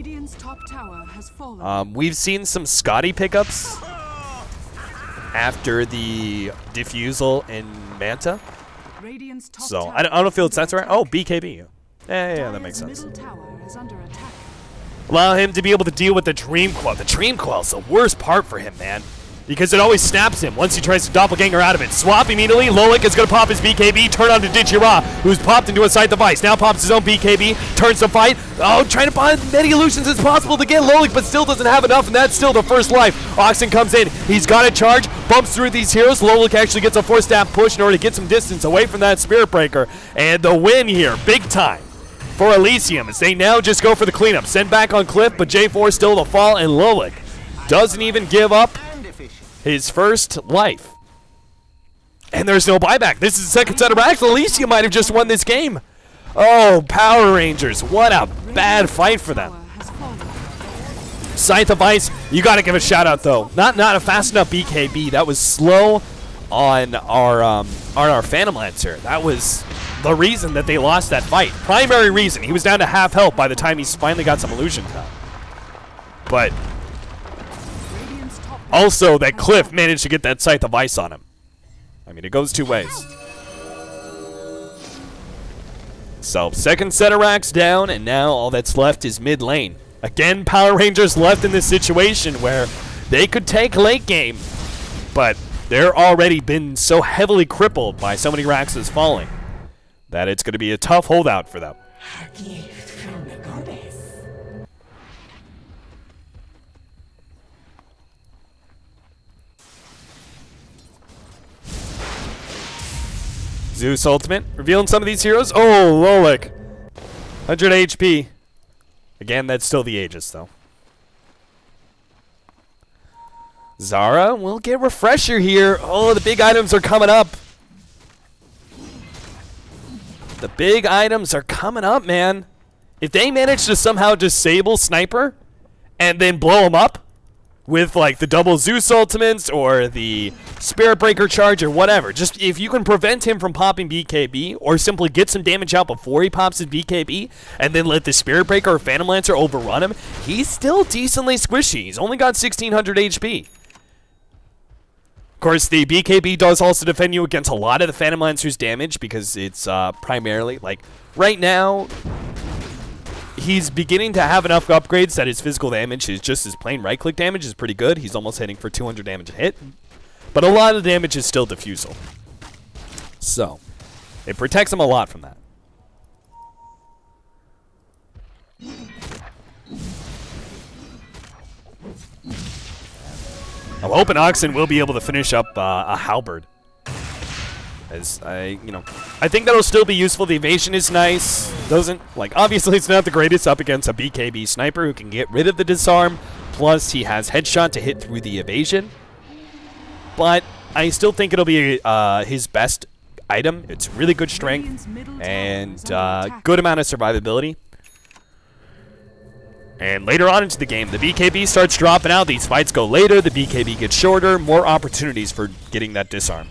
Um, we've seen some Scotty pickups after the diffusal in Manta. So I don't, I don't feel it's that's right. Oh, B K B. Yeah, yeah, yeah, that makes sense. Allow him to be able to deal with the Dream Coil. The Dream Coil is the worst part for him, man. Because it always snaps him once he tries to doppelganger out of it. Swap immediately. Lolik is going to pop his B K B. Turn on to Dichira, who's popped into a side device. Now pops his own B K B. Turns the fight. Oh, trying to find as many illusions as possible to get Lolik, but still doesn't have enough, and that's still the first life. Oxen comes in. He's got a charge. Bumps through these heroes. Lolik actually gets a four-step push in order to get some distance away from that Spirit Breaker. And the win here, big time, for Elysium, as they now just go for the cleanup. Send back on Cliff, but J four still the fall, and Lolik doesn't even give up his first life. And there's no buyback. This is the second set of racks. Elysium might have just won this game. Oh, Power Rangers. What a bad fight for them. Scythe of Ice, you got to give a shout out, though. Not not a fast enough B K B. That was slow on our, um, on our Phantom Lancer. That was the reason that they lost that fight. Primary reason. He was down to half health by the time he finally got some illusion time. But also, that Cliff managed to get that Scythe of Ice on him. I mean, it goes two ways. So, second set of racks down, and now all that's left is mid lane. Again, Power Rangers left in this situation where they could take late game, but they're already been so heavily crippled by so many racks as falling that it's going to be a tough holdout for them. A gift from the goddess. Zeus ultimate, revealing some of these heroes. Oh, Lolik, one hundred H P. Again, that's still the Aegis, though. Zara will get Refresher here. Oh, the big items are coming up. The big items are coming up, man. If they manage to somehow disable Sniper and then blow him up with like the double Zeus ultimates or the Spirit Breaker charge or whatever, just if you can prevent him from popping B K B or simply get some damage out before he pops his B K B and then let the Spirit Breaker or Phantom Lancer overrun him, he's still decently squishy. He's only got sixteen hundred H P. Of course, the B K B does also defend you against a lot of the Phantom Lancer's damage because it's uh, primarily, like, right now, he's beginning to have enough upgrades that his physical damage is just his plain right-click damage is pretty good. He's almost hitting for two hundred damage a hit. But a lot of the damage is still diffusal. So, it protects him a lot from that. I'm hoping Oxen will be able to finish up uh, a halberd. As I, you know, I think that'll still be useful. The evasion is nice. Doesn't, like, obviously it's not the greatest up against a B K B sniper who can get rid of the disarm. Plus, he has headshot to hit through the evasion. But I still think it'll be uh, his best item. It's really good strength and uh, good amount of survivability. And later on into the game, the B K B starts dropping out. These fights go later. The B K B gets shorter. More opportunities for getting that disarm.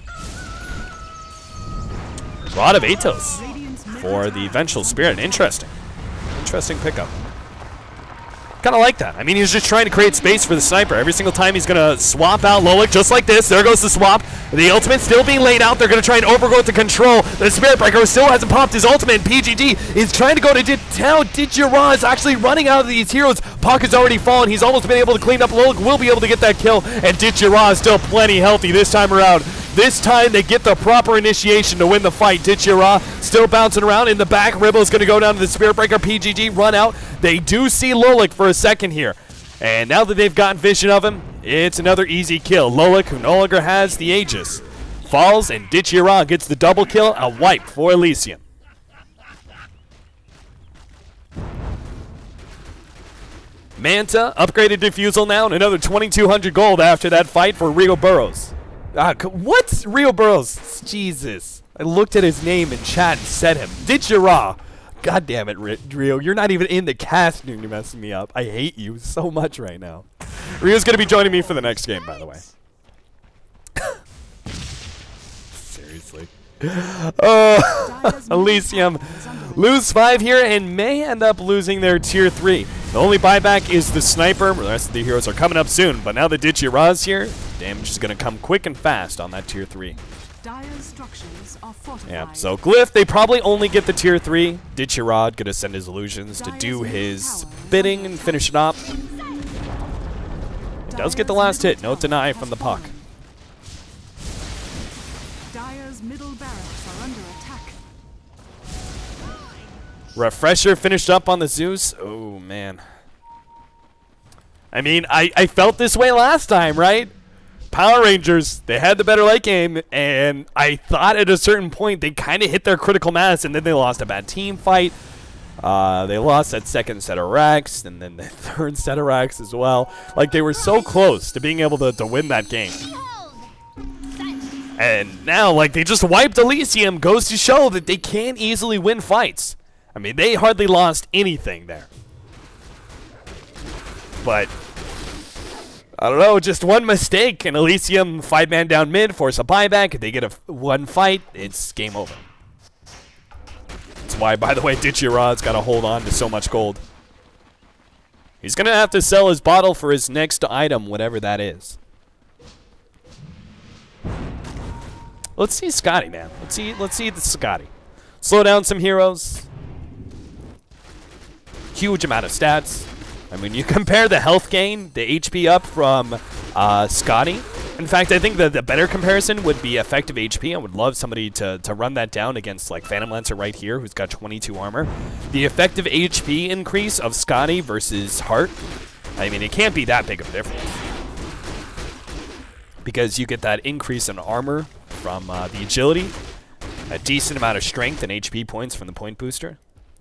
A lot of Atos for the Vengeful Spirit. Interesting. Interesting pickup. Kind of like that. I mean, he's just trying to create space for the sniper. Every single time he's going to swap out Lolik just like this. There goes the swap. The ultimate still being laid out. They're going to try and overgrowth the control. The Spirit Breaker still hasn't popped his ultimate. P G D is trying to go to town. Dichira is actually running out of these heroes. Puck has already fallen. He's almost been able to clean up. Lolik will be able to get that kill. And Dichira is still plenty healthy this time around. This time they get the proper initiation to win the fight. Dichira still bouncing around. In the back, Ribble is going to go down to the Spirit Breaker. P G D run out. They do see Lolik for a second here. And now that they've gotten vision of him, it's another easy kill. Lolik, who no longer has the Aegis, falls, and Dichira gets the double kill. A wipe for Elysium. Manta, upgraded Diffusal now, and another twenty-two hundred gold after that fight for Rio Burrows. Ah, what? Rio Burrows? Jesus. I looked at his name in chat and said him. Did you raw? God damn it, Rio. You're not even in the cast and you're messing me up. I hate you so much right now. Rio's going to be joining me for the next game, by the way. Seriously. Oh, Elysium lose five here and may end up losing their tier three. The only buyback is the sniper. The rest of the heroes are coming up soon, but now that Ditchira's here, damage is going to come quick and fast on that tier three. Dire's structures are fortified. Yeah, so Glyph, they probably only get the tier three. Ditchirad going to send his illusions to do his bidding and finish it up. He does get the last hit, no deny from the puck. Dire's middle barracks are under attack. Refresher finished up on the Zeus. Oh, man. I mean, I, I felt this way last time, right? Power Rangers, they had the better late game, and I thought at a certain point they kind of hit their critical mass, and then they lost a bad team fight. Uh, they lost that second set of racks, and then the third set of racks as well. Like, they were so close to being able to, to win that game. And now, like, they just wiped Elysium. Goes to show that they can easily win fights. I mean, they hardly lost anything there. But I don't know, just one mistake, and Elysium five-man down mid, force a buyback. If they get a f one fight, it's game over. That's why, by the way, Ditchirad's got to hold on to so much gold. He's going to have to sell his bottle for his next item, whatever that is. Let's see Scotty, man. Let's see, let's see the Scotty. Slow down some heroes. Huge amount of stats. I mean, you compare the health gain, the H P up from uh, Scotty. In fact, I think that the better comparison would be effective H P. I would love somebody to, to run that down against, like, Phantom Lancer right here, who's got twenty-two armor. The effective H P increase of Scotty versus Hart, I mean, it can't be that big of a difference. Because you get that increase in armor from uh, the agility, a decent amount of strength and H P points from the point booster.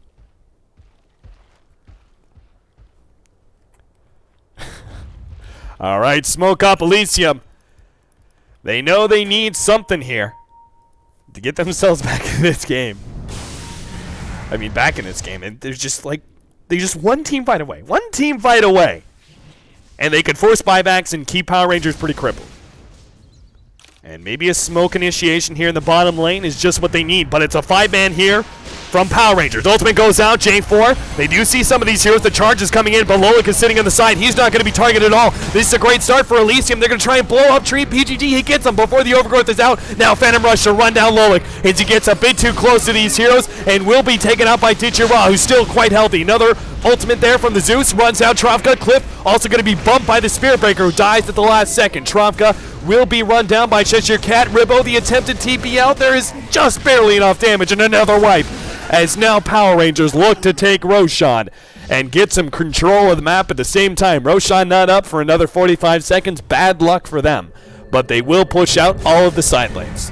All right, smoke up Elysium. They know they need something here to get themselves back in this game. I mean, back in this game, and there's just like, they just one team fight away, one team fight away, and they could force buybacks and keep Power Rangers pretty crippled. And maybe a smoke initiation here in the bottom lane is just what they need, but it's a five-man here from Power Rangers. Ultimate goes out, J four. They do see some of these heroes. The charge is coming in, but Lolik is sitting on the side. He's not going to be targeted at all. This is a great start for Elysium. They're going to try and blow up Tree. P G G, he gets him before the overgrowth is out. Now Phantom Rush to run down Lolik as he gets a bit too close to these heroes and will be taken out by Ditchira, who's still quite healthy. Another ultimate there from the Zeus. Runs out Trovka. Cliff also going to be bumped by the Spirit Breaker, who dies at the last second. Trovka will be run down by Cheshire Cat. Ribbo, the attempted T P out there is just barely enough damage, and another wipe. As now Power Rangers look to take Roshan and get some control of the map at the same time. Roshan not up for another forty-five seconds. Bad luck for them. But they will push out all of the side lanes.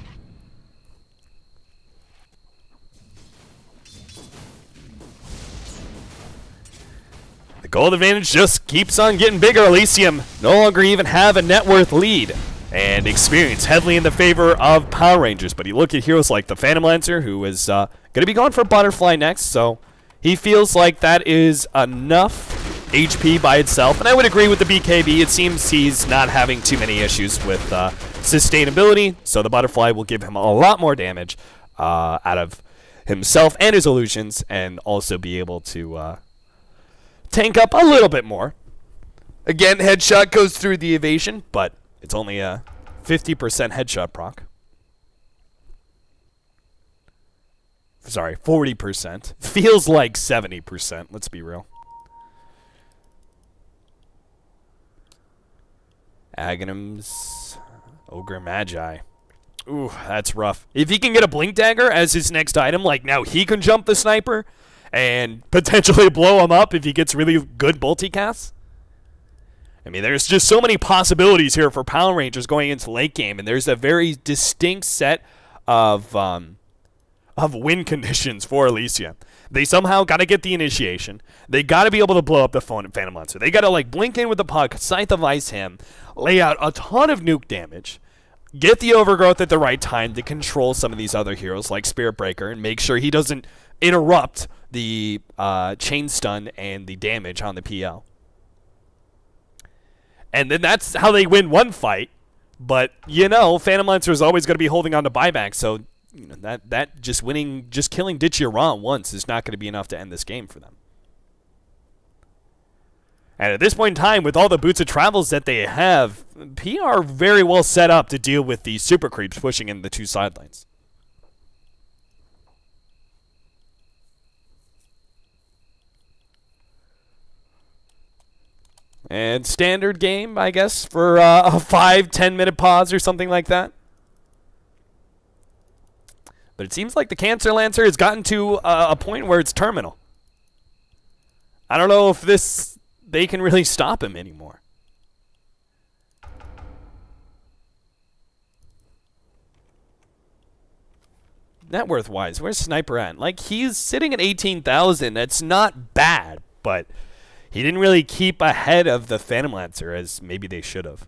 The gold advantage just keeps on getting bigger. Elysium no longer even have a net worth lead. And experience heavily in the favor of Power Rangers. But you look at heroes like the Phantom Lancer, who is uh, going to be going for Butterfly next. So he feels like that is enough H P by itself. And I would agree with the B K B. It seems he's not having too many issues with uh, sustainability. So the Butterfly will give him a lot more damage uh, out of himself and his illusions. And also be able to uh, tank up a little bit more. Again, headshot goes through the evasion, but it's only a fifty percent headshot proc. Sorry, forty percent. Feels like seventy percent, let's be real. Aghanims, Ogre Magi. Ooh, that's rough. If he can get a Blink Dagger as his next item, like now he can jump the sniper and potentially blow him up if he gets really good bolty casts. I mean, there's just so many possibilities here for Power Rangers going into late game, and there's a very distinct set of um, of win conditions for Elysium. They somehow got to get the initiation. They got to be able to blow up the phone Phantom Monster. They got to like blink in with the puck, Scythe of Ice him, lay out a ton of nuke damage, get the overgrowth at the right time to control some of these other heroes like Spirit Breaker and make sure he doesn't interrupt the uh, chain stun and the damage on the P L. And then that's how they win one fight. But, you know, Phantom Lancer is always going to be holding on to buyback, so you know, that, that just winning, just killing Ditchira once is not going to be enough to end this game for them. And at this point in time, with all the boots of travels that they have, P are very well set up to deal with the super creeps pushing in the two side lanes. And standard game, I guess, for uh, a five, ten minute pause or something like that. But it seems like the Cancer Lancer has gotten to uh, a point where it's terminal. I don't know if this they can really stop him anymore. Net worth wise, where's Sniper at? Like, he's sitting at eighteen thousand. That's not bad, but he didn't really keep ahead of the Phantom Lancer as maybe they should have.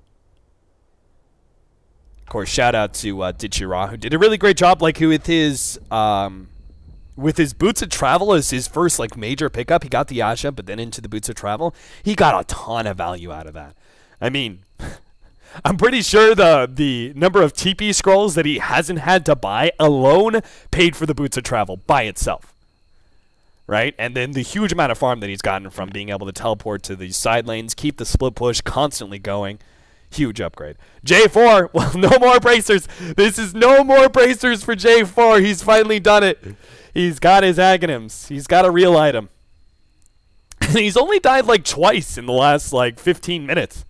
Of course, shout out to uh, Ditchira, who did a really great job, like with his um, with his Boots of Travel as his first like major pickup. He got the Asha, but then into the Boots of Travel, he got a ton of value out of that. I mean, I'm pretty sure the the number of T P scrolls that he hasn't had to buy alone paid for the Boots of Travel by itself. Right? And then the huge amount of farm that he's gotten from being able to teleport to these side lanes, keep the split push constantly going. Huge upgrade. J four, well, no more bracers. This is no more bracers for J four. He's finally done it. He's got his Aghanims. He's got a real item. And he's only died like twice in the last like fifteen minutes.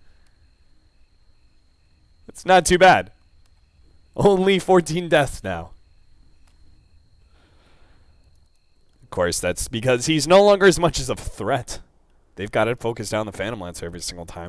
It's not too bad. Only fourteen deaths now. Of course, that's because he's no longer as much as a threat. They've got to focus down the Phantom Lancer every single time.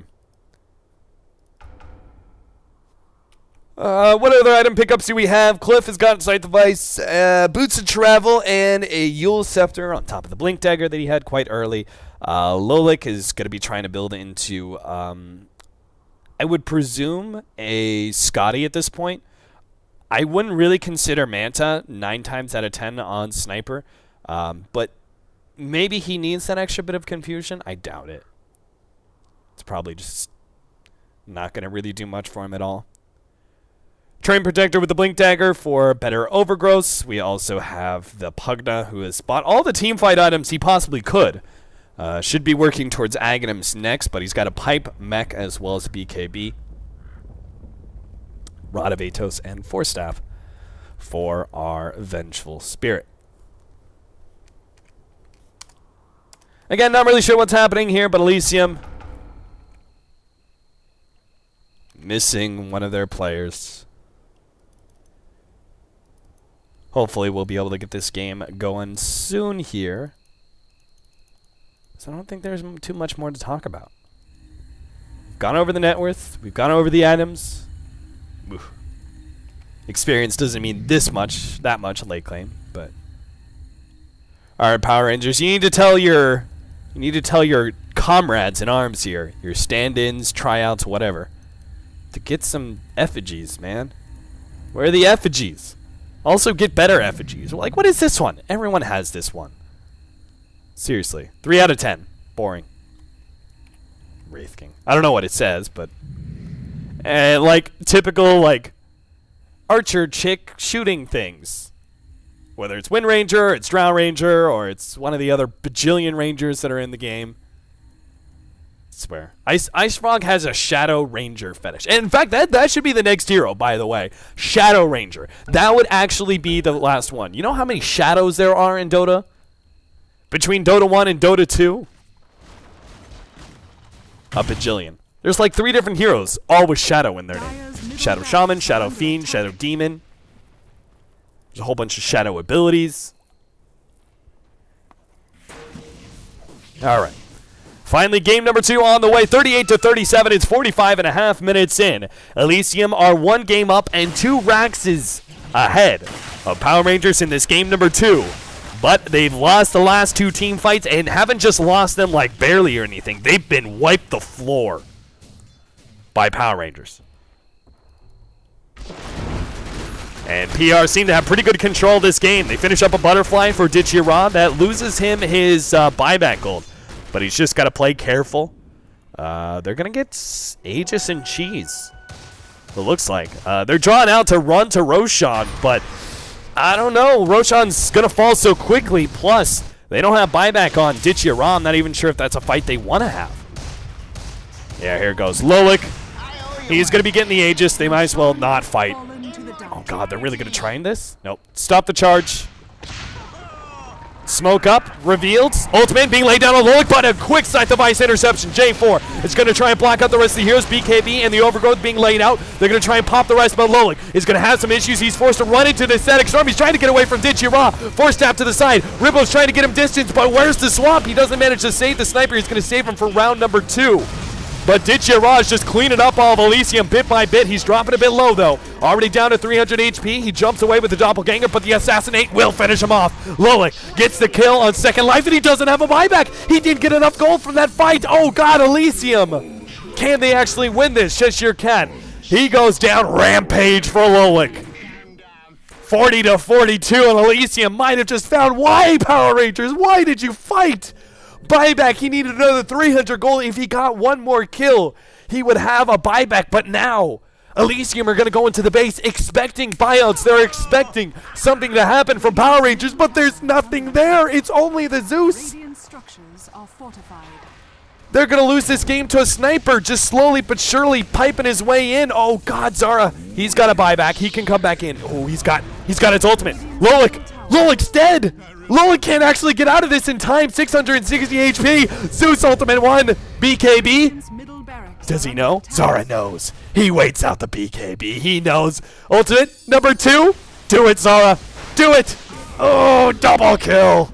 Uh, what other item pickups do we have? Cliff has got Scythe of Ice, uh, Boots of Travel, and a Yule Scepter on top of the Blink Dagger that he had quite early. Uh, Lolik is going to be trying to build into, um, I would presume, a Scotty at this point. I wouldn't really consider Manta nine times out of ten on Sniper, um, but maybe he needs that extra bit of confusion. I doubt it. It's probably just not going to really do much for him at all. Train Protector with the Blink Dagger for better overgrowths. We also have the Pugna, who has bought all the teamfight items he possibly could. Uh, should be working towards Aghanims next, but he's got a Pipe, Mech, as well as B K B. Rod of Atos and Force Staff for our Vengeful Spirit. Again, not really sure what's happening here, but Elysium missing one of their players. Hopefully we'll be able to get this game going soon here. So I don't think there's m too much more to talk about. We've gone over the net worth. We've gone over the items. Oof. Experience doesn't mean this much, that much late claim, but alright, Power Rangers, you need to tell your you need to tell your comrades in arms here, your stand-ins, tryouts, whatever, to get some effigies, man. Where are the effigies? Also, get better effigies. Like, what is this one? Everyone has this one. Seriously. three out of ten. Boring. Wraith King. I don't know what it says, but uh, like, typical, like, archer chick shooting things. Whether it's Wind Ranger, or it's Drow Ranger, or it's one of the other bajillion Rangers that are in the game. I swear. Ice, Ice Frog has a Shadow Ranger fetish. And in fact, that, that should be the next hero, by the way. Shadow Ranger. That would actually be the last one. You know how many shadows there are in Dota? Between Dota one and Dota two? A bajillion. There's like three different heroes, all with Shadow in their name. Shadow Shaman, Shadow Fiend, Shadow Demon. There's a whole bunch of Shadow abilities. Alright. Finally, game number two on the way, thirty-eight to thirty-seven. It's forty-five and a half minutes in. Elysium are one game up and two Raxes ahead of Power Rangers in this game number two But they've lost the last two team fights and haven't just lost them like barely or anything. They've been wiped the floor by Power Rangers. And P R seem to have pretty good control of this game. They finish up a butterfly for Dichira. That loses him his uh, buyback gold. But he's just got to play careful. Uh, they're going to get Aegis and Cheese, it looks like. Uh, they're drawn out to run to Roshan, but I don't know. Roshan's going to fall so quickly. Plus, they don't have buyback on Dichira. I'm not even sure if that's a fight they want to have. Yeah, here goes Lolik. He's going to be getting the Aegis. They might as well not fight. Oh, God, they're really going to try in this? Nope. Stop the charge. Smoke up. Revealed. Ultimate being laid down on Lolik, but a quick side device interception. J four is going to try and block out the rest of the heroes. B K B and the Overgrowth being laid out. They're going to try and pop the rest, but Lolik is going to have some issues. He's forced to run into the static storm. He's trying to get away from Dichira. Force tap to the side. Ribbo's trying to get him distance, but where's the swap? He doesn't manage to save the sniper. He's going to save him for round number two. But Dichira is just cleaning up all of Elysium bit by bit. He's dropping a bit low, though. Already down to three hundred H P. He jumps away with the doppelganger, but the assassinate will finish him off. Lolik gets the kill on second life, and he doesn't have a buyback. He didn't get enough gold from that fight. Oh, God, Elysium. Can they actually win this? Cheshire Cat. He goes down. Rampage for Lolik. forty to forty-two, and Elysium might have just found why, Power Rangers. Why did you fight? Buyback, he needed another three hundred gold. If he got one more kill, he would have a buyback. But now, Elysium are going to go into the base expecting buyouts. They're expecting something to happen from Power Rangers, but there's nothing there. It's only the Zeus. Radiant structures are fortified. They're going to lose this game to a sniper, just slowly but surely piping his way in. Oh, God, Zara. He's got a buyback. He can come back in. Oh, he's got he's got its ultimate. Lolik. Lolik's dead. Lolik can't actually get out of this in time. six hundred sixty H P. Zeus ultimate one. B K B. Does he know? Zara knows. He waits out the B K B. He knows. Ultimate number two. Do it, Zara. Do it. Oh, double kill.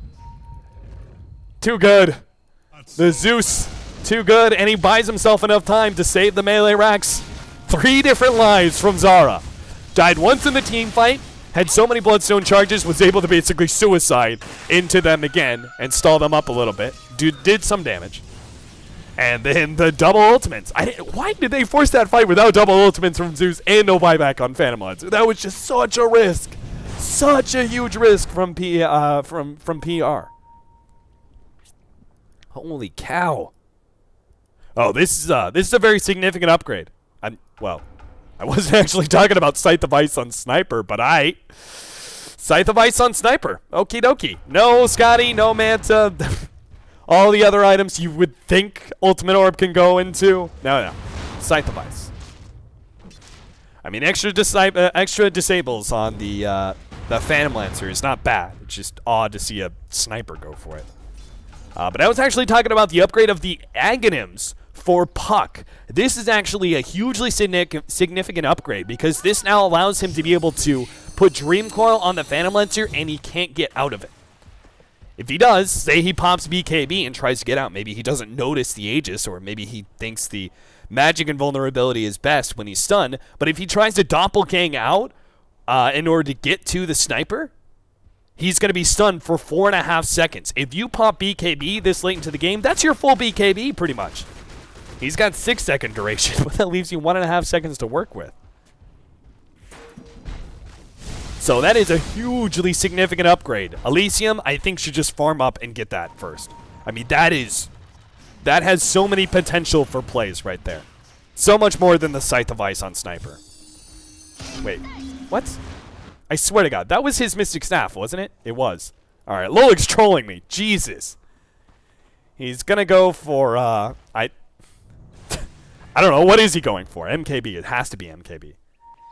Too good. The Zeus. Too good. And he buys himself enough time to save the melee racks. Three different lives from Zara. Died once in the team fight. Had so many bloodstone charges, was able to basically suicide into them again and stall them up a little bit. Dude did some damage. And then the double ultimates. I didn't, why did they force that fight without double ultimates from Zeus and no buyback on Phantom Lance? That was just such a risk. Such a huge risk from P uh, from from P R. Holy cow. Oh, this is uh this is a very significant upgrade. I'm well, I wasn't actually talking about Scythe of Ice on Sniper, but I... Scythe of Ice on Sniper. Okie dokie. No Scotty, no Manta. All the other items you would think Ultimate Orb can go into. No, no. Scythe of Ice. I mean, extra, disi uh, extra disables on the, uh, the Phantom Lancer is not bad. It's just odd to see a Sniper go for it. Uh, but I was actually talking about the upgrade of the Aghanim's for Puck. This is actually a hugely significant upgrade because this now allows him to be able to put Dream Coil on the Phantom Lancer and he can't get out of it. If he does, say he pops B K B and tries to get out, maybe he doesn't notice the Aegis, or maybe he thinks the magic invulnerability is best when he's stunned, but if he tries to doppelgang out uh, in order to get to the sniper, he's going to be stunned for four and a half seconds. If you pop B K B this late into the game, that's your full B K B pretty much. He's got six second duration, but that leaves you one and a half seconds to work with. So that is a hugely significant upgrade. Elysium, I think, should just farm up and get that first. I mean, that is... That has so many potential for plays right there. So much more than the Scythe of Ice on Sniper. Wait, what? I swear to God, that was his Mystic Staff, wasn't it? It was. Alright, Lolik's trolling me. Jesus. He's gonna go for, uh... I... I don't know, what is he going for? M K B, it has to be M K B.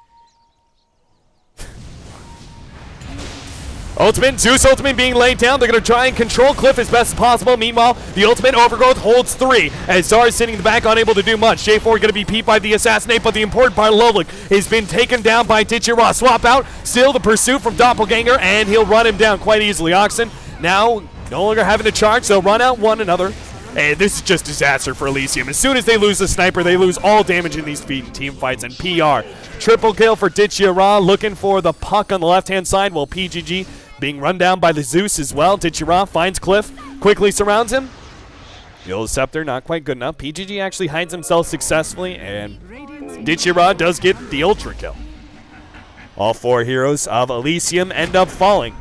Ultimate, Zeus Ultimate being laid down. They're going to try and control Cliff as best as possible. Meanwhile, the Ultimate Overgrowth holds three. As Zara is sitting in the back, unable to do much. J four going to be peeped by the Assassinate, but the important part, Lolik, has been taken down by Dichira. Swap out, still the pursuit from Doppelganger, and he'll run him down quite easily. Oxen now no longer having to charge, so run out one another. And this is just disaster for Elysium. As soon as they lose the sniper, they lose all damage in these team fights. And P R, triple kill for Dichira, looking for the puck on the left-hand side, while P G G being run down by the Zeus as well. Ditchira finds Cliff, quickly surrounds him. The Scepter, not quite good enough. P G G actually hides himself successfully, and Ditchira does get the ultra kill. All four heroes of Elysium end up falling.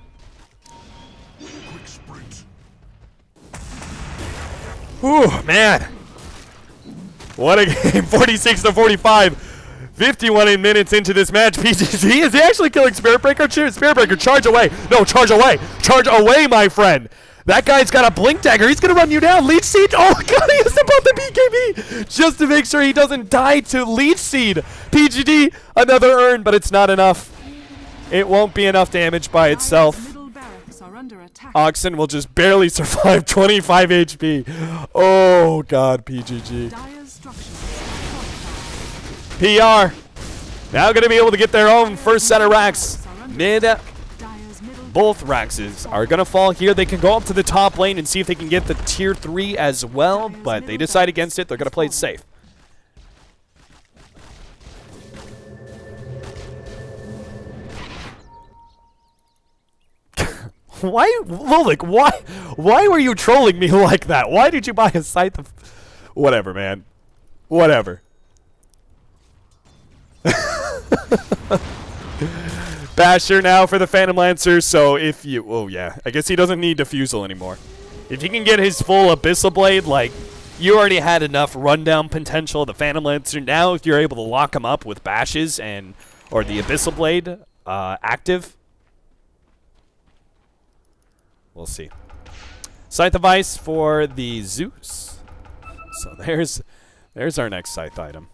Whew, man. What a game. forty-six to forty-five. fifty-one minutes into this match. P G G is he actually killing Spirit Breaker? Spirit Breaker, charge away. No, charge away. Charge away, my friend. That guy's got a blink dagger. He's going to run you down. Leech Seed. Oh, God, he is about the B K B just to make sure he doesn't die to Leech Seed. P G D, another urn, but it's not enough. It won't be enough damage by itself. Oxen will just barely survive twenty-five H P. Oh, God, P G G. P R. Now going to be able to get their own first set of racks. Mid. Both Raxes are going to fall here. They can go up to the top lane and see if they can get the tier three as well, but they decide against it. They're going to play it safe. Why, Lolik, why, why were you trolling me like that? Why did you buy a Scythe of... Whatever, man. Whatever. Basher now for the Phantom Lancer, so if you... Oh, yeah. I guess he doesn't need Diffusal anymore. If he can get his full Abyssal Blade, like, you already had enough rundown potential of the Phantom Lancer. Now, if you're able to lock him up with Bashes and... Or the Abyssal Blade uh, active... We'll see. Scythe of Ice for the Zeus. So there's there's our next Scythe item.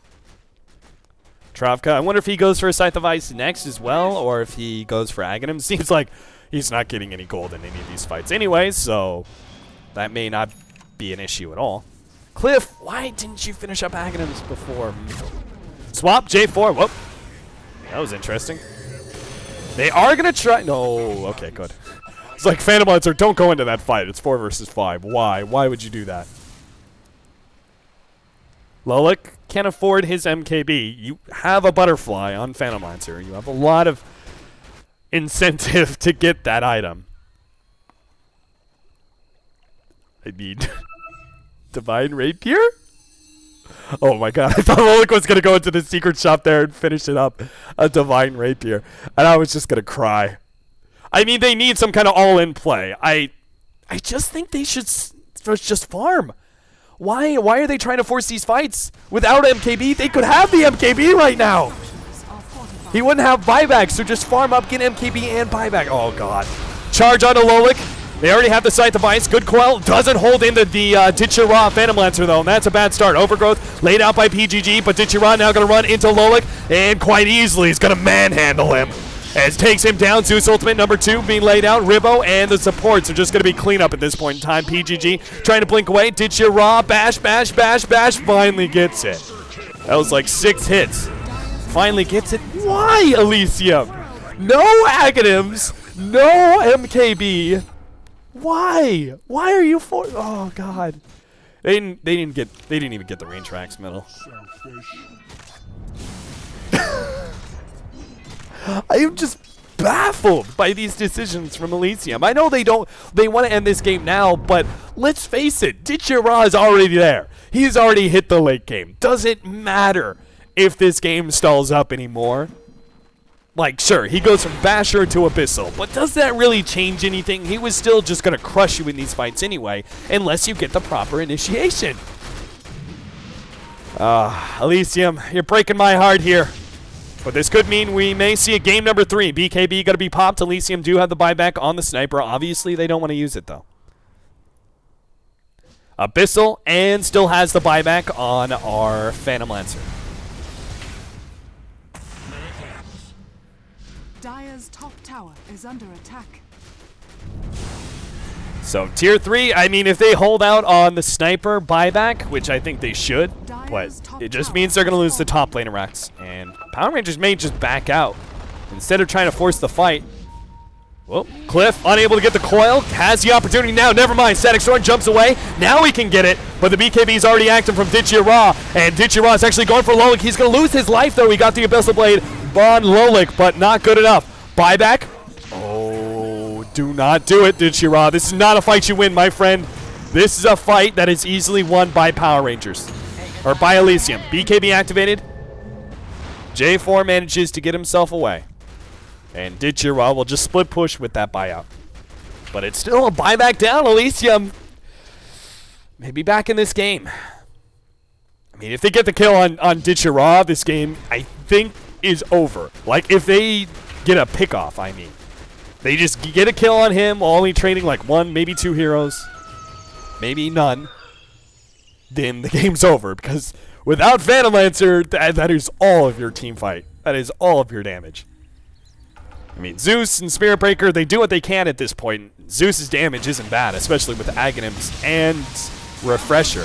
Travka, I wonder if he goes for a Scythe of Ice next as well, or if he goes for Aghanim. Seems like he's not getting any gold in any of these fights anyway, so that may not be an issue at all. Cliff, why didn't you finish up Aghanims before? Swap, J four. Whoop. That was interesting. They are going to try... No, okay, good. It's like, Phantom Lancer, don't go into that fight. It's four versus five. Why? Why would you do that? Lolik can't afford his M K B. You have a Butterfly on Phantom Lancer. You have a lot of incentive to get that item. I need Divine Rapier? Oh my god, I thought Lolik was going to go into the secret shop there and finish it up. A Divine Rapier. And I was just going to cry. I mean, they need some kind of all-in play. I I just think they should s just farm. Why Why are they trying to force these fights? Without M K B, they could have the M K B right now. He wouldn't have buyback, so just farm up, get M K B and buyback. Oh, God. Charge onto Lolik. They already have the Scythe of Ice. Good Quell. Doesn't hold into the uh, Ditchira Phantom Lancer, though, and that's a bad start. Overgrowth laid out by P G G, but Ditchira now going to run into Lolik, and quite easily he's going to manhandle him. As takes him down. Zeus ultimate number two being laid out. Ribbo and the supports are just going to be cleanup at this point in time. P G G trying to blink away. Ditchira, bash, bash, bash, bash. Finally gets it. That was like six hits. Finally gets it. Why, Elysium? No Aghanims. No M K B. Why? Why are you for? Oh God. They didn't. They didn't get. They didn't even get the rain tracks medal. I am just baffled by these decisions from Elysium. I know they don't, they want to end this game now, but let's face it, Ditchira is already there. He's already hit the late game. Does it matter if this game stalls up anymore? Like, sure, he goes from Basher to Abyssal, but does that really change anything? He was still just going to crush you in these fights anyway, unless you get the proper initiation. Ah, uh, Elysium, you're breaking my heart here. But this could mean we may see a game number three. B K B got to be popped. Elysium do have the buyback on the sniper. Obviously, they don't want to use it, though. Abyssal and still has the buyback on our Phantom Lancer. Dire's top tower is under attack. So, tier three, I mean, if they hold out on the sniper buyback, which I think they should, but it just means they're going to lose the top lane of Rex. And Power Rangers may just back out instead of trying to force the fight. Well, Cliff, unable to get the coil, has the opportunity now. Never mind, Static Storm jumps away. Now he can get it, but the B K B is already active from Ditchira, and Ditchira is actually going for Lolik. He's going to lose his life, though. He got the Abyssal Blade on Lolik, but not good enough. Buyback. Oh. Do not do it, Dichira. This is not a fight you win, my friend. This is a fight that is easily won by Power Rangers. Or by Elysium. B K B activated. J four manages to get himself away. And Dichira will just split push with that buyout. But it's still a buyback down. Elysium may be back in this game. I mean, if they get the kill on, on Dichira, this game, I think, is over. Like, if they get a pick-off, I mean. They just get a kill on him, only trading like one, maybe two heroes. Maybe none. Then the game's over. Because without Phantom Lancer, that, that is all of your team fight. That is all of your damage. I mean, Zeus and Spirit Breaker, they do what they can at this point. Zeus's damage isn't bad, especially with the Aghanims and Refresher.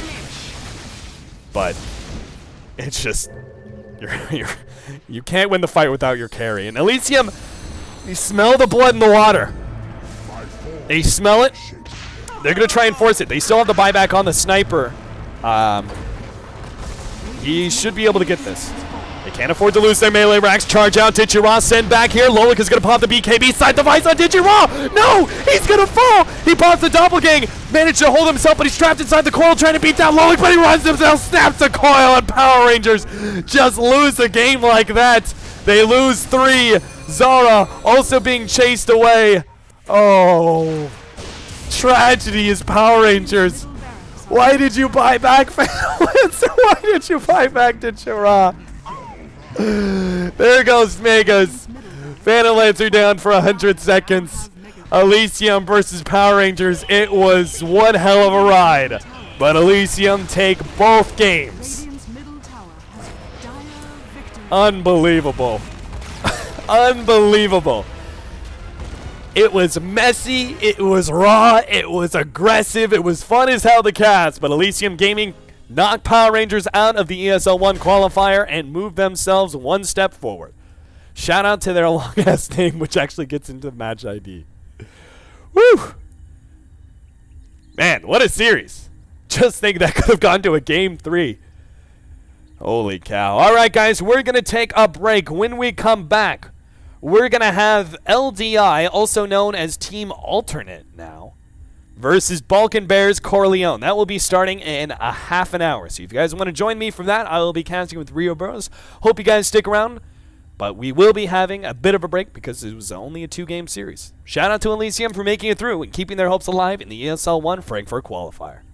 But it's just you're, you're, you can't win the fight without your carry. And Elysium, you smell the blood in the water. They smell it. They're going to try and force it. They still have the buyback on the sniper. Um, he should be able to get this. They can't afford to lose their melee racks. Charge out. Dichira send back here. Lolik is going to pop the B K B side device on Dichira. No! He's going to fall! He pops the doppelgang. Managed to hold himself, but he's trapped inside the coil trying to beat down Lolik, but he runs himself, snaps the coil, and Power Rangers just lose a game like that. They lose three. Zara also being chased away. Oh. Tragedy is Power Rangers. Why did you buy back Phantom Lancer? Why did you buy back Dichira? There goes Megas. Phantom Lancer down for one hundred seconds. Elysium versus Power Rangers. It was one hell of a ride. But Elysium take both games. Unbelievable. Unbelievable. It was messy, it was raw, it was aggressive, it was fun as hell to cast, but Elysium Gaming knocked Power Rangers out of the E S L One Qualifier and moved themselves one step forward. Shout out to their long-ass name, which actually gets into the match I D. Woo! Man, what a series. Just think that could have gone to a game three. Holy cow. All right, guys, we're going to take a break. When we come back, we're going to have L D I, also known as Team Alternate now, versus Balkan Bears Corleone. That will be starting in a half an hour. So if you guys want to join me for that, I will be casting with Rio Burrows. Hope you guys stick around. But we will be having a bit of a break because it was only a two-game series. Shout out to Elysium for making it through and keeping their hopes alive in the E S L One Frankfurt Qualifier.